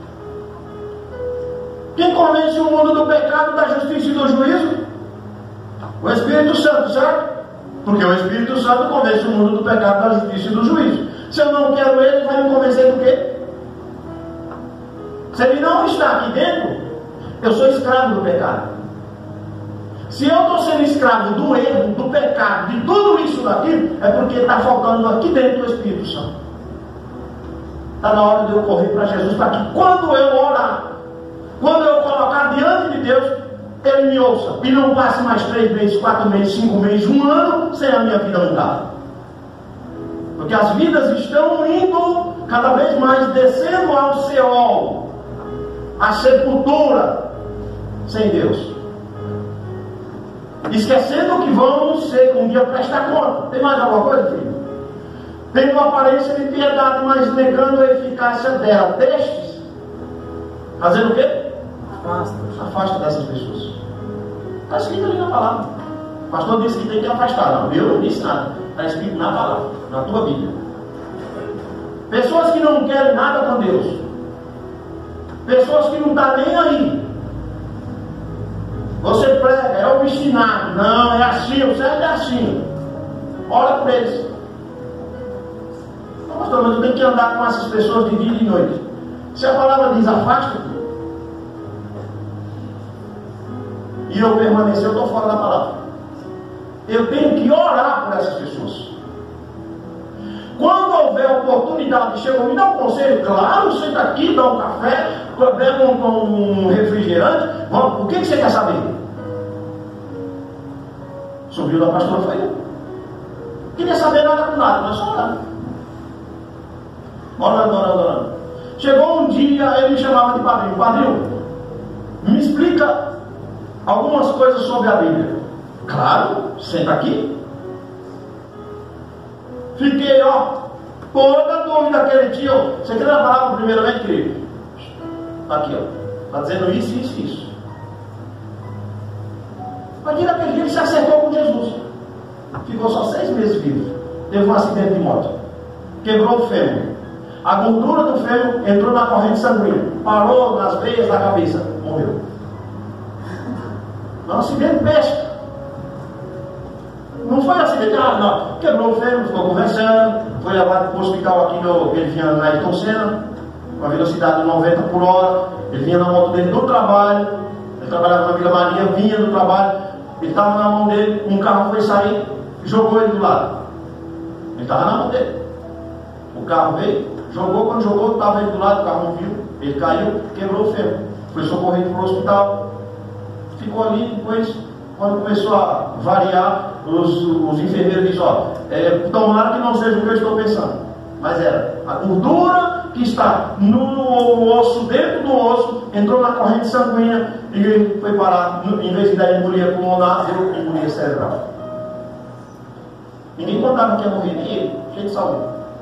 Quem convence o mundo do pecado, da justiça e do juízo? O Espírito Santo, certo? Porque o Espírito Santo convence o mundo do pecado, da justiça e do juízo. Se eu não quero ele, vai me convencer do quê? Se ele não está aqui dentro, eu sou escravo do pecado. Se eu estou sendo escravo do erro, do pecado, de tudo isso daqui, é porque está faltando aqui dentro o Espírito Santo. Está na hora de eu correr para Jesus, para que quando eu orar, quando eu colocar diante de Deus, Ele me ouça. E não passe mais três meses, quatro meses, cinco meses, um ano, sem a minha vida mudar. Porque as vidas estão indo cada vez mais, descendo ao Seol, a sepultura, sem Deus. Esquecendo que vamos ser, um dia prestar conta. Tem mais alguma coisa, filho? Tem uma aparência de piedade, mas negando a eficácia dela. Destes, fazendo o quê? Afasta. Afasta dessas pessoas. Está escrito ali na palavra. O pastor disse que tem que afastar. Não, eu não disse nada. Está escrito na palavra, na tua Bíblia. Pessoas que não querem nada com Deus. Pessoas que não estão nem aí. Você prega, é obstinado. Não, é assim, o certo é assim. Ora por eles. Não, pastor, mas eu tenho que andar com essas pessoas de dia e de noite. Se a palavra diz afasta, e eu permanecer, eu estou fora da palavra. Eu tenho que orar por essas pessoas. Quando houver oportunidade, chega me dá um conselho, claro, senta aqui, dá um café, bebe um, um refrigerante. Vamos, o que, que você quer saber? Subiu da pastora, foi eu. Queria saber nada com nada, nós só orando. Orando, orando, orando. Chegou um dia, ele me chamava de padrinho. Padrinho, me explica algumas coisas sobre a Bíblia. Claro, senta aqui. Fiquei, ó, toda dúvida daquele dia. Você quer a palavra primeiramente, querido? Está aqui, ó. Está dizendo isso, isso, isso. Mas naquele dia ele se acertou com Jesus. Ficou só seis meses vivo. Teve um acidente de moto. Quebrou o fêmur. A gordura do fêmur entrou na corrente sanguínea. Parou nas veias da cabeça. Morreu. Um acidente besta. Não foi acidente, ah, não. Quebrou o fêmur, ficou conversando. Foi levado para o hospital aqui, no, ele vinha na Ayrton Senna, com a velocidade de noventa por hora. Ele vinha na moto dele do trabalho. Ele trabalhava na Vila Maria, vinha do trabalho. Ele estava na mão dele, um carro foi sair, jogou ele do lado. Ele estava na mão dele. O carro veio, jogou, quando jogou, estava ele do lado, o carro não viu. Ele caiu, quebrou o fêmur. Foi socorrido para o hospital. Ficou ali, depois, quando começou a variar, os, os enfermeiros disseram, ó, é, tomara que não seja o que eu estou pensando. Mas era a gordura que está no osso, dentro do osso, entrou na corrente sanguínea e foi parar, em vez de dar embolia pulmonar, deu embolia cerebral. Ninguém contava que ia morrer, nem ele, cheio de saúde.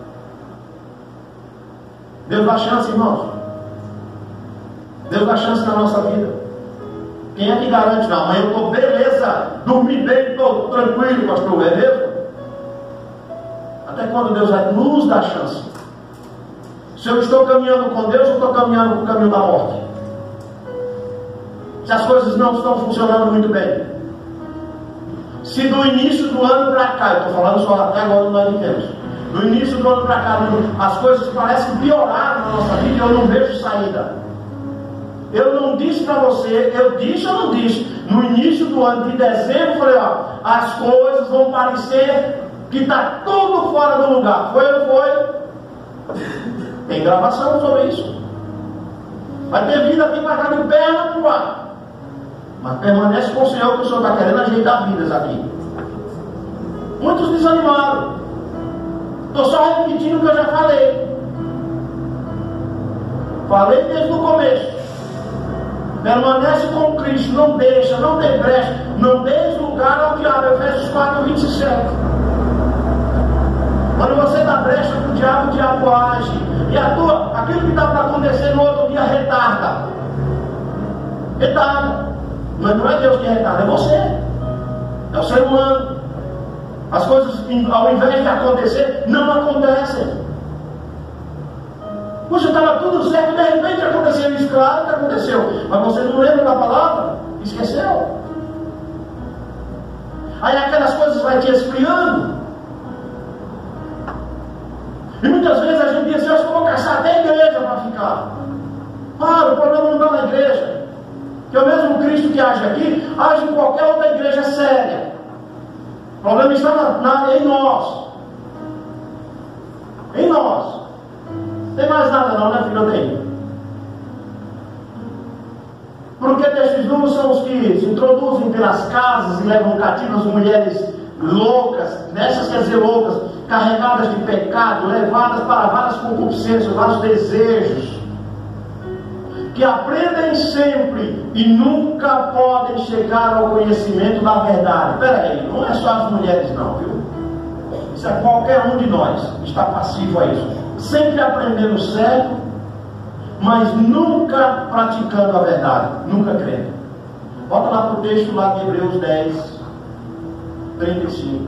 Deus dá chance, irmãos. Deus dá chance na nossa vida. Quem é que garante? Não, mas eu estou beleza, dormi bem, estou tranquilo, pastor, é mesmo? Até quando Deus vai nos dar chance? Se eu estou caminhando com Deus, eu estou caminhando no caminho da morte. Se as coisas não estão funcionando muito bem. Se do início do ano para cá, eu estou falando só até agora nós vivemos, do início do ano para cá, as coisas parecem piorar na nossa vida e eu não vejo saída. Eu não disse para você, eu disse ou não disse, no início do ano de dezembro, eu falei, ó, as coisas vão parecer que está tudo fora do lugar. Foi ou não foi? Tem gravação sobre isso. Vai ter vida aqui para cá de perna para o ar. Mas permanece com o Senhor, que o Senhor está querendo ajeitar vidas aqui. Muitos desanimaram. Estou só repetindo o que eu já falei. Falei desde o começo. permanece com Cristo, não deixa, não tem brecha, não deixa lugar ao diabo. Efésios quatro, vinte e sete. Quando você dá brecha para o diabo, o diabo age. E a tua, aquilo que está para acontecer no outro dia retarda. Retarda. Mas não é Deus que retarda, é você. É o ser humano. As coisas, ao invés de acontecer, não acontecem. Puxa, estava tudo certo, de repente aconteceu isso. Claro que aconteceu. Mas você não lembra da palavra? Esqueceu. Aí aquelas coisas vai te esfriando. E muitas vezes a gente diz assim: eu vou caçar até a igreja para ficar. Ah, o problema não está na igreja. Que o mesmo Cristo que age aqui, age em qualquer outra igreja séria. O problema está na, na, em nós. Em nós. Não tem mais nada não, né, filho? Tem. Porque desses números são os que se introduzem pelas casas e levam cativas mulheres loucas, nessas quer dizer loucas, carregadas de pecado, levadas para várias concupiscências, vários desejos, que aprendem sempre e nunca podem chegar ao conhecimento da verdade. Espera aí, não é só as mulheres não, viu? Isso é qualquer um de nós que está passivo a isso. Sempre aprendendo certo, mas nunca praticando a verdade, nunca crendo. Volta lá para o texto lá de Hebreus dez, trinta e cinco.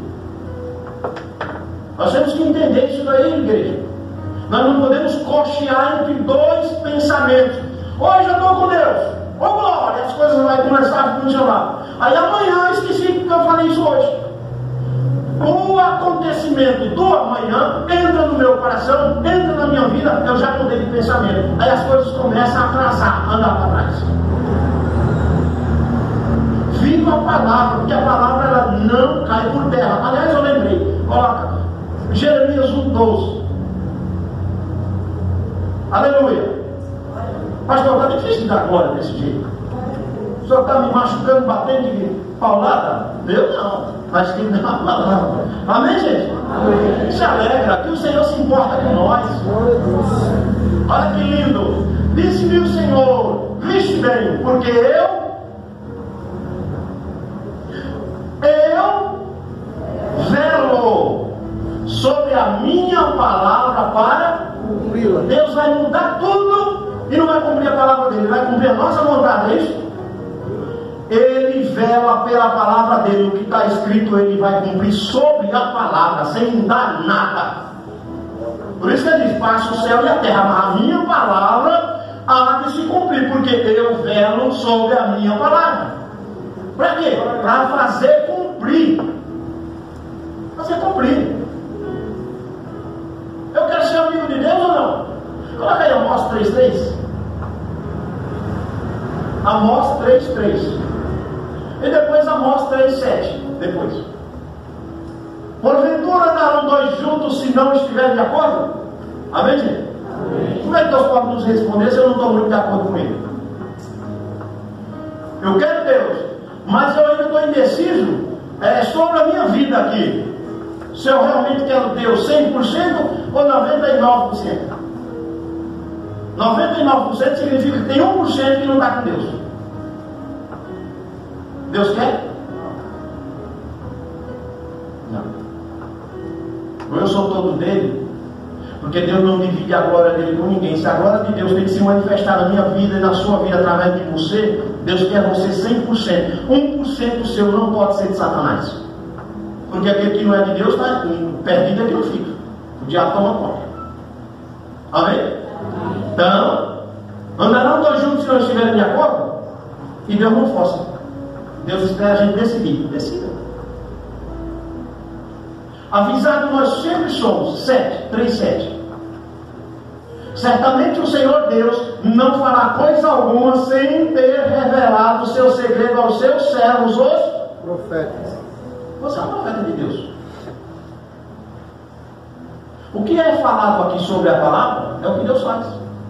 Nós temos que entender isso daí, igreja. Nós não podemos cochear entre dois pensamentos. Hoje eu estou com Deus, ô glória, as coisas vão começar a funcionar. Aí amanhã eu esqueci que eu falei isso hoje. O acontecimento do amanhã entra no meu coração, entra na minha vida, eu já mudei de pensamento. Aí as coisas começam a atrasar, andar para trás. Viva a palavra, porque a palavra ela não cai por terra. Aliás, eu lembrei, coloca Jeremias um, doze. Aleluia. Pastor, está difícil de dar glória desse jeito. O senhor está me machucando, batendo de paulada? Eu não, mas que dá uma palavra. Amém, gente? Amém. Se alegra, que o Senhor se importa com nós. Olha que lindo. Disse-me o Senhor: viste bem, porque eu eu velo sobre a minha palavra para cumpri-la. Deus vai mudar tudo e não vai cumprir a palavra dele, vai cumprir a nossa vontade, é isso? Ele vela pela palavra dele, o que está escrito ele vai cumprir sobre a palavra, sem mudar nada. Por isso que ele diz: passa o céu e a terra, mas a minha palavra há de se cumprir, porque eu velo sobre a minha palavra. Para quê? Para fazer cumprir. Fazer cumprir. Eu quero ser amigo de Deus ou não? Coloca aí Amós três, três. Amós três, três. E depois Amós três, sete. Depois. Porventura andarão dois juntos se não estiverem de acordo? Amém, gente? Amém. Como é que Deus pode nos responder se eu não estou muito de acordo com ele? Eu quero Deus, mas eu ainda estou indeciso é, sobre a minha vida aqui. Se eu realmente quero Deus cem por cento ou noventa e nove por cento. noventa e nove por cento significa que tem um por cento que não está com Deus. Deus quer? Não. Ou eu sou todo dele, porque Deus não divide a glória dele com ninguém. Se a glória de Deus tem que se manifestar na minha vida e na sua vida através de você, Deus quer você cem por cento. um por cento seu não pode ser de Satanás. Porque aquele que não é de Deus está perdido, é que não fica. O diabo toma conta. Amém? Então, andarão dois juntos se não estiverem de acordo? E Deus não força. Deus espera a gente decidir. Decida. Avisado nós sempre somos. sete, três, sete. Certamente o Senhor Deus não fará coisa alguma sem ter revelado o seu segredo aos seus servos, os profetas. Você é um profeta de Deus. O que é falado aqui sobre a palavra é o que Deus faz.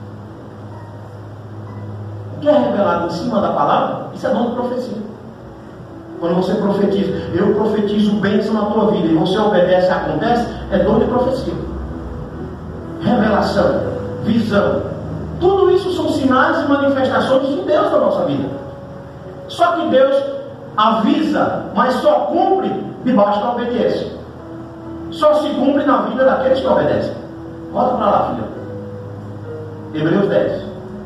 O que é revelado em cima da palavra, isso é dom de profecia. Quando você profetiza, eu profetizo bênção na tua vida, e você obedece e acontece, é dom de profecia. Revelação, visão. Tudo isso são sinais e manifestações de Deus na nossa vida. Só que Deus avisa, mas só cumpre debaixo da obediência. Só se cumpre na vida daqueles que obedecem. Volta para lá, filha. Hebreus dez.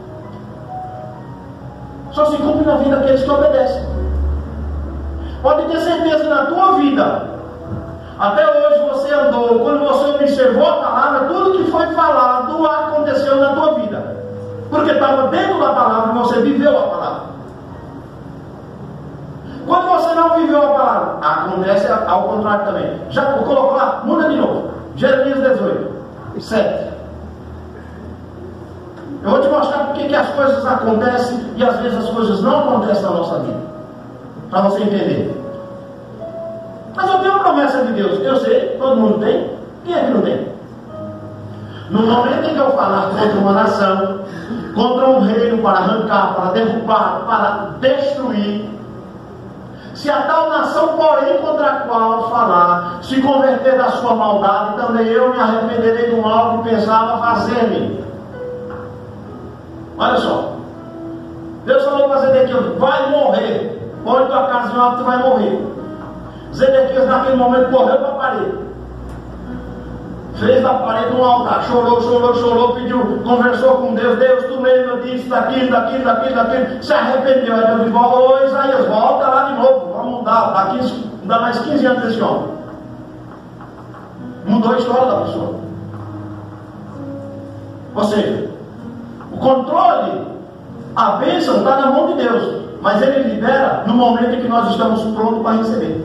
Só se cumpre na vida daqueles que obedecem. Pode ter certeza na tua vida. Até hoje você andou, quando você observou a palavra, tudo que foi falado aconteceu na tua vida. Porque estava dentro da palavra e você viveu a palavra. Quando você não viveu a palavra, acontece ao contrário também. Já colocou lá? Muda de novo. Jeremias dezoito, sete. Eu vou te mostrar porque que as coisas acontecem e às vezes as coisas não acontecem na nossa vida. Para você entender. Mas eu tenho uma promessa de Deus. Eu sei, todo mundo tem. Quem é que não tem? No momento em que eu falar contra uma nação, contra um reino para arrancar, para derrubar, para destruir, se a tal nação, porém, contra a qual falar, se converter da sua maldade, também eu me arrependerei do mal que pensava fazer-me. Olha só. Deus falou para Zedequias: vai morrer. Põe tua casa em alto, tu vai morrer. Zedequias naquele momento correu para a parede. Fez da parede um altar. Chorou, chorou, chorou, pediu, conversou com Deus. Deus, tu mesmo disse daquilo, daquilo, daquilo, daquilo. Se arrependeu. Aí Deus disse: ô Isaías, volta lá de novo. Vamos mudar. Daqui dá mais quinze anos desse homem. Mudou a história da pessoa. Ou seja, o controle, a bênção está na mão de Deus. Mas Ele libera no momento em que nós estamos prontos para receber.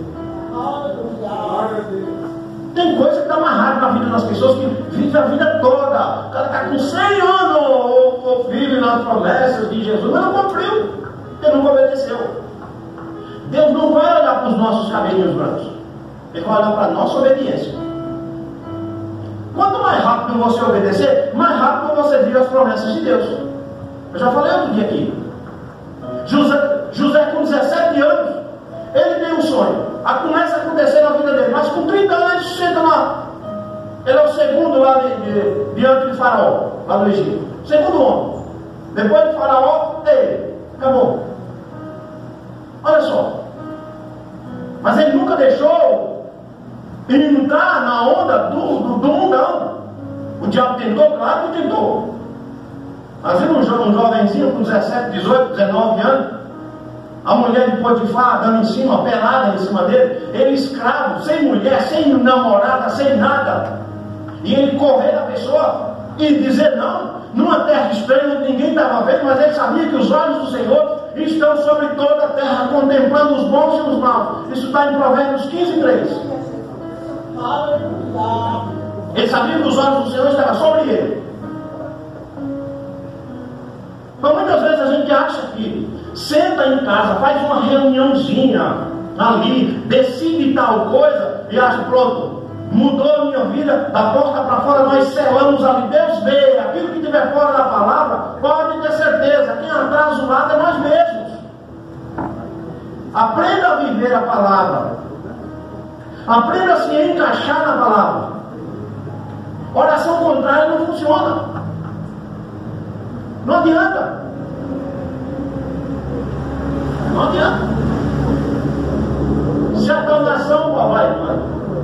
Tem coisa que está amarrada na vida das pessoas que vivem a vida toda. O cara está com cem anos ou, ou vive nas promessas de Jesus, mas não cumpriu, ele não obedeceu. Deus não vai olhar para os nossos cabelinhos brancos, Ele vai olhar para a nossa obediência. Quanto mais rápido você obedecer, mais rápido você vive as promessas de Deus. Eu já falei outro dia aqui. José, José com dezessete anos, ele tem um sonho. A começa a acontecer na vida dele, mas com trinta anos ele chega lá. Ele é o segundo lá de, de, diante de Faraó, lá no Egito. Segundo homem. Depois de Faraó, ele. Acabou. Olha só. Mas ele nunca deixou entrar na onda do, do, do mundão. O diabo tentou, claro que tentou. Mas viu um, jo, um jovenzinho com dezessete, dezoito, dezenove anos, a mulher de Potifar dando em cima, pelada em cima dele, ele escravo, sem mulher, sem namorada, sem nada, e ele correr da pessoa e dizer não, numa terra estranha onde ninguém estava vendo, mas ele sabia que os olhos do Senhor estão sobre toda a terra, contemplando os bons e os maus. Isso está em Provérbios quinze, três. Ele sabia que os olhos do Senhor estavam sobre ele. Então muitas vezes a gente acha que senta em casa, faz uma reuniãozinha ali, decide tal coisa e acha, pronto, mudou a minha vida, da porta para fora nós selamos ali. Deus vê, aquilo que estiver fora da palavra, pode ter certeza, quem atrasa o lado é nós mesmos. Aprenda a viver a palavra, aprenda a se encaixar na palavra. Oração contrária não funciona. Não adianta. Não adianta. Se a tua nação, vai, vai.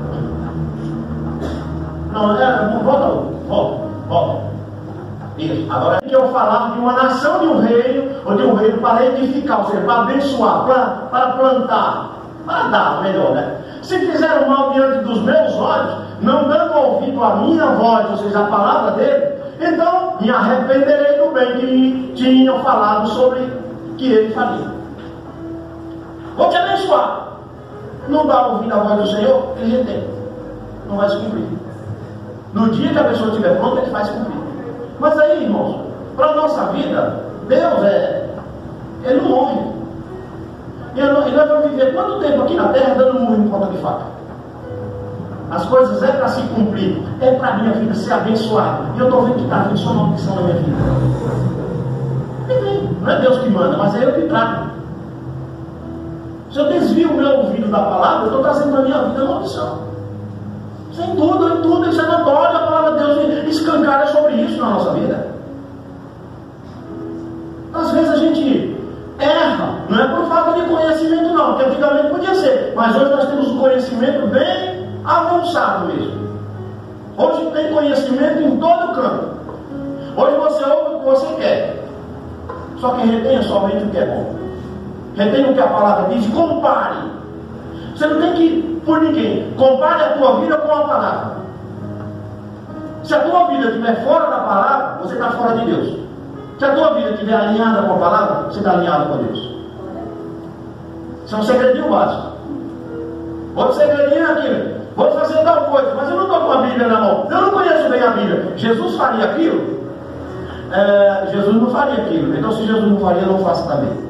Não, é, volta, volta, volta. Isso. Agora aqui eu falar de uma nação, de um reino, ou de um reino para edificar, ou seja, para abençoar, para, para plantar, para dar, melhor, né? Se fizeram mal diante dos meus olhos, não dando ouvido à minha voz, ou seja, a palavra dele, então me arrependerei do bem que me tinham falado sobre que ele faria. Vou te abençoar. Não dá ouvido à voz do Senhor, ele retém. Não vai se cumprir. No dia que a pessoa estiver pronta, ele vai se cumprir. Mas aí, irmãos, para a nossa vida, Deus é. Ele não morre. E nós vamos viver quanto tempo aqui na terra dando um murro em ponta de faca? As coisas é para se cumprir, é para a minha vida ser abençoada. E eu estou vendo que está vindo só maldição na minha vida. Não é Deus que manda, mas é eu que trago. Se eu desvio o meu ouvido da palavra, eu estou trazendo para a minha vida maldição. Sem tudo, em tudo, isso é notório, a palavra de Deus escancara sobre isso na nossa vida. Não é por falta de conhecimento não, porque antigamente podia ser, mas hoje nós temos um conhecimento bem avançado mesmo. Hoje tem conhecimento em todo canto. Hoje você ouve o que você quer, só que retenha somente o que é bom. Retenha o que a palavra diz e compare. Você não tem que ir por ninguém. Compare a tua vida com a palavra. Se a tua vida estiver fora da palavra, você está fora de Deus. Se a tua vida estiver alinhada com a palavra, você está alinhado com Deus. Isso é um segredinho básico. Outro segredinho é aquilo: vou fazer tal coisa, mas eu não estou com a Bíblia na mão, eu não conheço bem a Bíblia. Jesus faria aquilo? É, Jesus não faria aquilo. Então, se Jesus não faria, não faça também.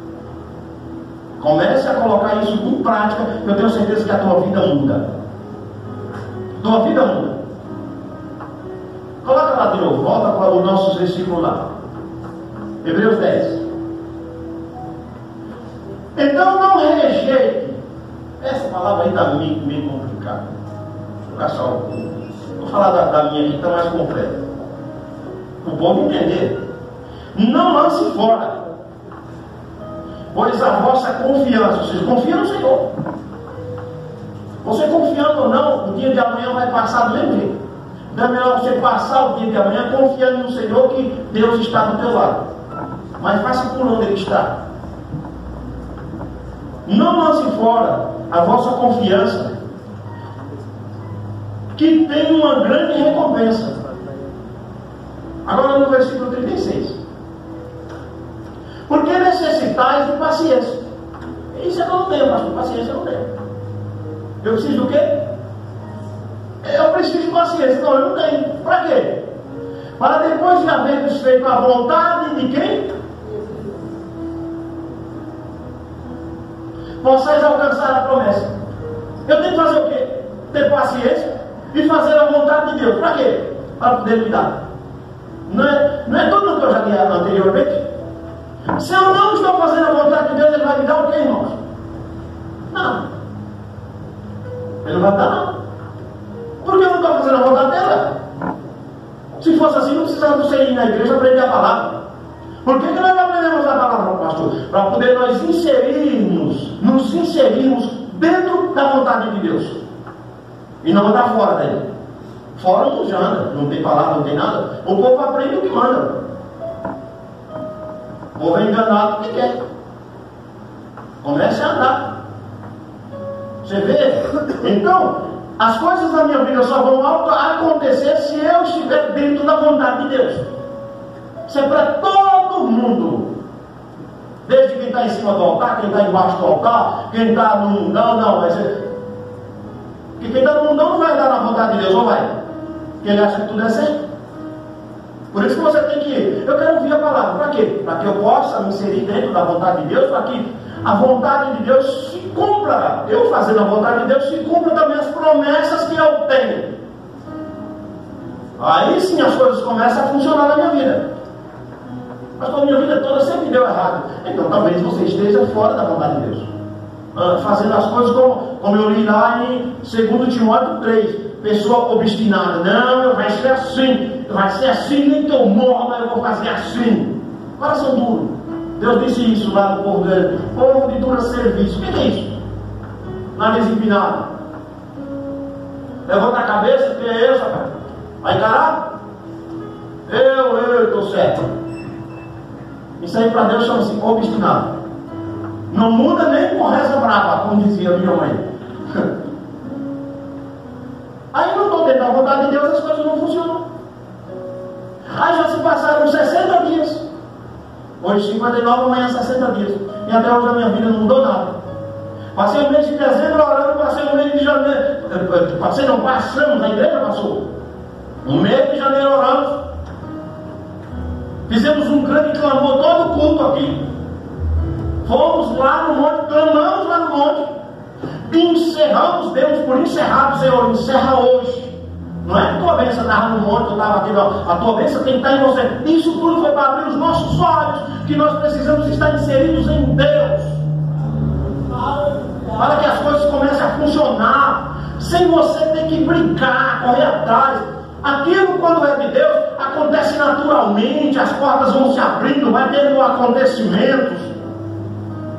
Comece a colocar isso em prática. Eu tenho certeza que a tua vida muda. Tua vida muda. Coloca lá de novo, volta para o nosso versículo lá. Hebreus dez. Então não rejeite. Essa palavra aí está meio, meio complicada. Vou só. Vou falar da, da minha aqui, está mais completa. O povo entender. Não lance fora, pois a vossa confiança, vocês confiam no Senhor. Você confiando ou não, o dia de amanhã vai passar do mesmo jeito. Não é melhor você passar o dia de amanhã confiando no Senhor, que Deus está do teu lado. Mas faça por onde Ele está. Não lance fora a vossa confiança, que tem uma grande recompensa. Agora no versículo trinta e seis. Porque necessitais de paciência. Isso eu não tenho, pastor. Paciência eu não tenho. Eu preciso do quê? Eu preciso de paciência. Não, eu não tenho. Para quê? Para depois de haver feito a vontade de quem? Vocês alcançaram a promessa. Eu tenho que fazer o quê? Ter paciência e fazer a vontade de Deus. Para quê? Para poder me dar. Não é, não é tudo o que eu já disse anteriormente? Se eu não estou fazendo a vontade de Deus, Ele vai me dar o quê, irmãos? Não. Ele não vai dar, não. Por que eu não estou fazendo a vontade dela? Se fosse assim, não precisava você ir na igreja aprender a palavra. Por que, que nós aprendemos a palavra, pastor? Para poder nós inserirmos, nos inserirmos dentro da vontade de Deus. E não andar fora dele. Fora não já anda, não tem palavra, não tem nada. O povo aprende o que manda. O povo é enganado porque quer. Comece a andar. Você vê? Então, as coisas da minha vida só vão acontecer se eu estiver dentro da vontade de Deus. Isso é para todo mundo. Desde quem está em cima do altar, quem está embaixo do altar, quem está no mundão, não. Vai ser... Porque quem está no mundão não vai dar na vontade de Deus, ou vai? Porque ele acha que tudo é certo. Por isso que você tem que ir. Eu quero ouvir a palavra. Para quê? Para que eu possa me inserir dentro da vontade de Deus, para que a vontade de Deus se cumpra. Eu fazendo a vontade de Deus, se cumpra também as promessas que eu tenho. Aí sim as coisas começam a funcionar na minha vida. Mas a minha vida toda sempre deu errado. Então talvez você esteja fora da vontade de Deus. Ah, fazendo as coisas como, como eu li lá em dois Timóteo três. Pessoa obstinada. Não, vai ser assim. Vai ser assim, nem que eu morra, mas eu vou fazer assim. Coração duro. Deus disse isso lá no povo dele. Povo de dura serviço. O que é isso? Nariz empinado. Levanta a cabeça, que é isso, rapaz? Vai encarar? Eu, eu estou certo. Isso aí para Deus chama-se obstinado. Não muda nem com reza brava, como dizia minha mãe. Aí não estou dentro da vontade de Deus, as coisas não funcionam. Aí já se passaram sessenta dias. Hoje cinquenta e nove, amanhã sessenta dias. E até hoje a minha vida não mudou nada. Passei o mês de dezembro orando, passei o mês de janeiro. Passei não, passamos, a igreja passou. Um mês de janeiro orando. Fizemos um grande clamor, todo o culto aqui. Fomos lá no monte, clamamos lá no monte. E encerramos, demos por encerrado, Senhor, encerra hoje. Não é que a tua bênção estava no monte, eu estava aqui, não. A tua bênção tem que estar em você. Isso tudo foi para abrir os nossos olhos, que nós precisamos estar inseridos em Deus. Para que as coisas comecem a funcionar, sem você ter que brincar, correr atrás. Aquilo, quando é de Deus, acontece naturalmente, as portas vão se abrindo, vai tendo acontecimentos.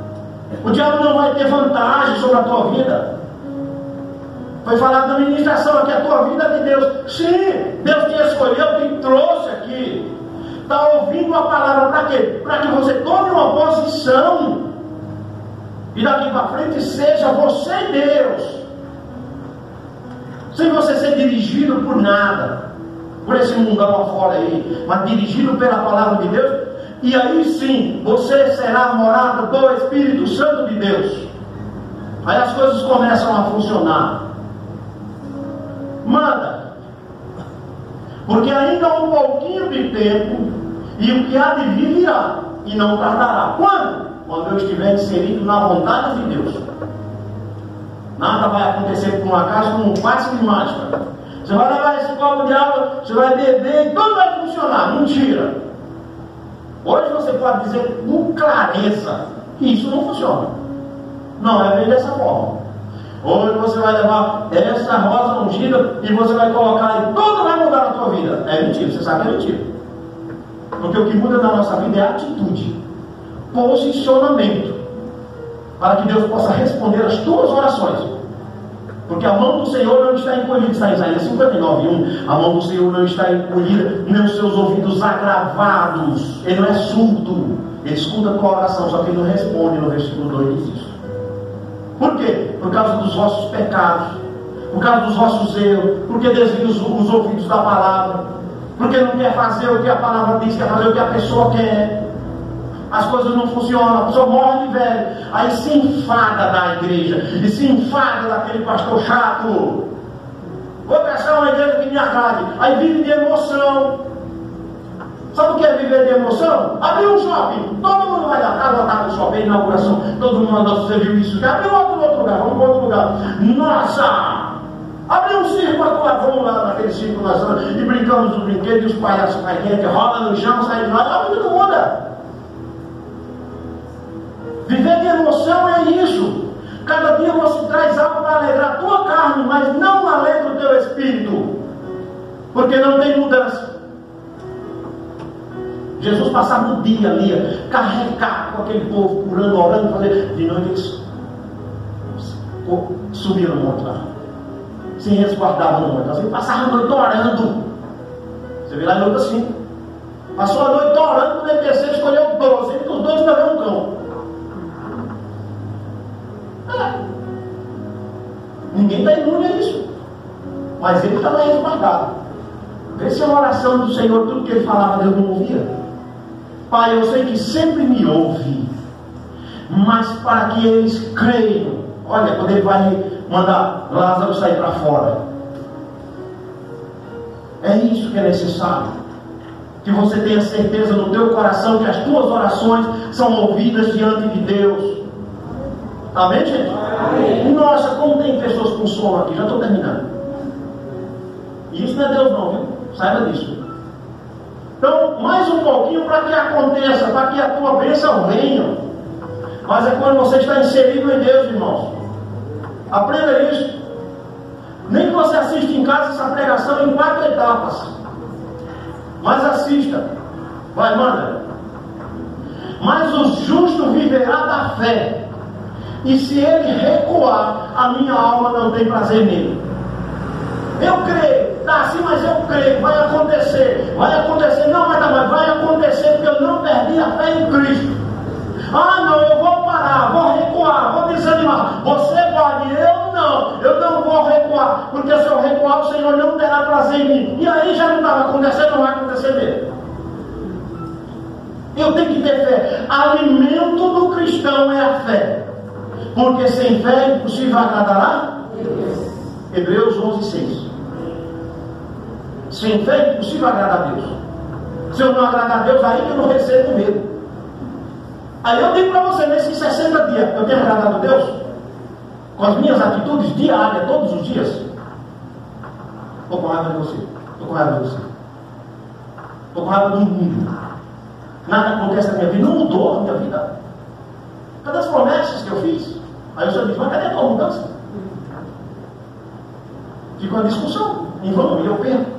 O diabo não vai ter vantagem sobre a tua vida. Foi falado na ministração aqui, a tua vida é de Deus. Sim, Deus te escolheu, te trouxe aqui. Está ouvindo a palavra para quê? Para que você tome uma posição. E daqui para frente seja você Deus. Sem você ser dirigido por nada, por esse mundão afora aí, mas dirigido pela palavra de Deus. E aí sim, você será a morada do Espírito Santo de Deus. Aí as coisas começam a funcionar. Manda. Porque ainda há um pouquinho de tempo, e o que há de vir virá, e não tardará. Quando? Quando eu estiver inserido na vontade de Deus. Nada vai acontecer por um acaso, como um passe de mágica. Você vai levar esse copo de água, você vai beber e tudo vai funcionar. Mentira. Hoje você pode dizer com clareza que isso não funciona. Não é bem dessa forma. Hoje você vai levar essa rosa ungida e você vai colocar e tudo vai mudar na tua vida. É mentira, você sabe que é mentira. Porque o que muda na nossa vida é atitude, posicionamento, para que Deus possa responder as tuas orações. Porque a mão do Senhor não está encolhida, está em Isaías cinquenta e nove, um. A mão do Senhor não está encolhida, nem os seus ouvidos agravados. Ele não é surdo, ele escuta a tua oração, só que ele não responde. No versículo dois diz isso. Por quê? Por causa dos vossos pecados, por causa dos vossos erros, porque desvia os, os ouvidos da palavra, porque não quer fazer o que a palavra diz, quer fazer o que a pessoa quer. As coisas não funcionam, a pessoa morre de velho, aí se enfada da igreja, e se enfada daquele pastor chato. Vou pensar uma igreja que me agrade, aí vive de emoção. Sabe o que é viver de emoção? Abrir um shopping, todo mundo vai dar casa, botar no shopping, inauguração, todo mundo mandou, você viu isso? Abriu outro, outro lugar, vamos para outro lugar. Nossa! Abriu um circo, vamos lá naquele circo, nós, e brincamos dos brinquedos, e os palhaços caem quente, rola no chão, sai de lá, a vida não muda. Viver de emoção é isso. Cada dia você traz algo para alegrar a tua carne, mas não alegra o teu espírito, porque não tem mudança. Jesus passava o dia ali, carregado com aquele povo, curando, orando, fazendo. De noite eles subiram no monte lá, se resguardavam no monte. Assim, passava a noite orando. Você vê lá em Lucas assim. Passou a noite orando, quando ele desceu, escolheu doze, entre os dois também um cão. É. Ninguém está imune a isso, mas ele estava resguardado. Vê se a oração do Senhor, tudo que ele falava, Deus não ouvia. Pai, eu sei que sempre me ouve, mas para que eles creiam. Olha, quando ele vai mandar Lázaro sair para fora, é isso que é necessário. Que você tenha certeza no teu coração que as tuas orações são ouvidas diante de Deus. Amém, gente? Amém. Nossa, como tem pessoas com sono aqui, já estou terminando. E isso não é Deus não, viu? Saiba disso. Então, mais um pouquinho para que aconteça, para que a tua bênção venha. Mas é quando você está inserido em Deus, irmãos. Aprenda isso. Nem que você assista em casa essa pregação em quatro etapas. Mas assista. Vai, manda. Mas o justo viverá da fé. E se ele recuar, a minha alma não tem prazer nele. Eu creio, tá assim, mas eu creio, vai acontecer, vai acontecer, não, mas, não, mas vai acontecer, porque eu não perdi a fé em Cristo. Ah, não, eu vou parar, vou recuar, vou desanimar. Você pode, eu não, eu não vou recuar, porque se eu recuar, o Senhor não terá prazer em mim. E aí já não estava acontecendo, não vai acontecer mesmo. Eu tenho que ter fé. Alimento do cristão é a fé, porque sem fé é impossível agradar a Hebreus onze, seis. Sem fé é impossível agradar a Deus. Se eu não agradar a Deus, aí que eu não recebo medo. Aí eu digo para você, nesses sessenta dias, eu tenho agradado a Deus? Com as minhas atitudes diárias, todos os dias? Estou com raiva de você. Estou com raiva de você. Estou com raiva do mundo. Nada acontece na minha vida. Não mudou a minha vida. Cadê as promessas que eu fiz? Aí o Senhor diz, mas cadê a tua mudança? Fica uma discussão em vão, e eu perco.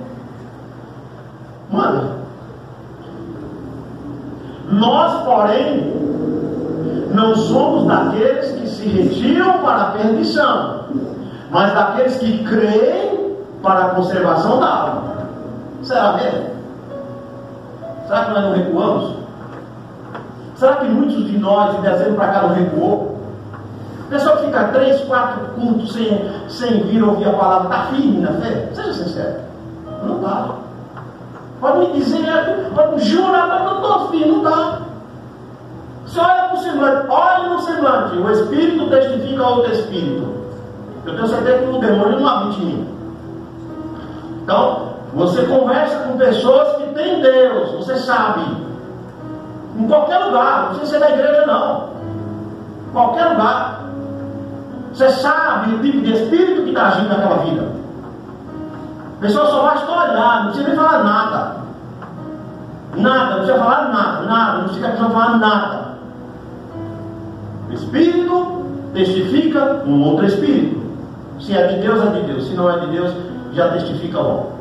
Mano, nós, porém, não somos daqueles que se retiram para a perdição, mas daqueles que creem para a conservação da alma. Será mesmo? Será que nós não recuamos? Será que muitos de nós, de dezembro para cá, não recuou? O pessoal que fica três, quatro cultos sem, sem vir ouvir a palavra, está firme na fé? Seja sincero. Não está. Pode me dizer, pode me jurar, mas não estou firme, não está. Você olha para o semblante, olha no semblante, o Espírito testifica a outro Espírito. Eu tenho certeza que o demônio não habita em mim. Então, você conversa com pessoas que têm Deus, você sabe. Em qualquer lugar, não precisa ser da igreja não. Em qualquer lugar. Você sabe o tipo de espírito que está agindo naquela vida. A pessoa só basta olhar, não precisa nem falar nada. Nada, não precisa falar nada, nada, não precisa falar nada. O Espírito testifica um outro Espírito. Se é de Deus, é de Deus. Se não é de Deus, já testifica logo.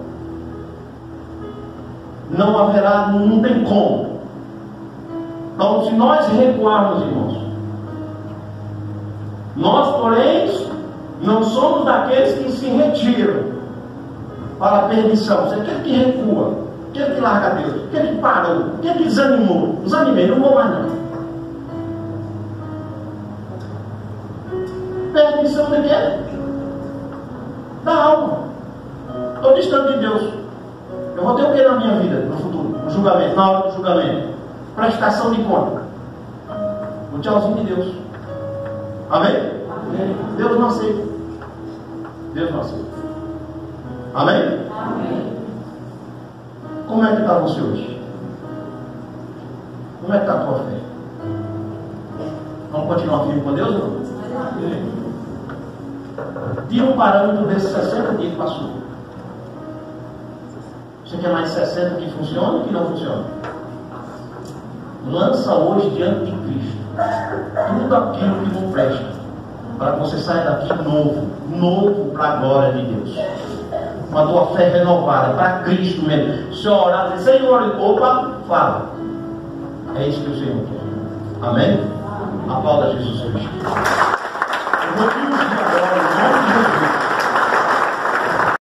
Não haverá, não tem como. Então, se nós recuarmos, irmãos, nós, porém, não somos daqueles que se retiram para a perdição. Você quer que recua? Quer que larga Deus? Quer que parou? Quer que desanimou? Desanimei, não vou mais não. Perdição de quê? Da alma. Estou distante de Deus. Eu vou ter o que na minha vida, no futuro? No julgamento, na hora do julgamento. Prestação de conta. O tchauzinho de Deus. Amém? Amém? Deus não aceita. Deus não aceita. Amém? Amém. Como é que está você hoje? Como é que está a tua fé? Vamos continuar firme com Deus ou não? Amém. Tira um parâmetro desses sessenta dias que passou. Você quer mais sessenta que funciona ou que não funciona? Lança hoje diante de Cristo tudo aquilo que não presta, para que você saia daqui novo, novo para a glória de Deus, com a tua fé renovada, para Cristo mesmo. Se orar, dizer, Senhor, opa, fala. É isso que o Senhor quer. Amém? Aplauda Jesus Cristo.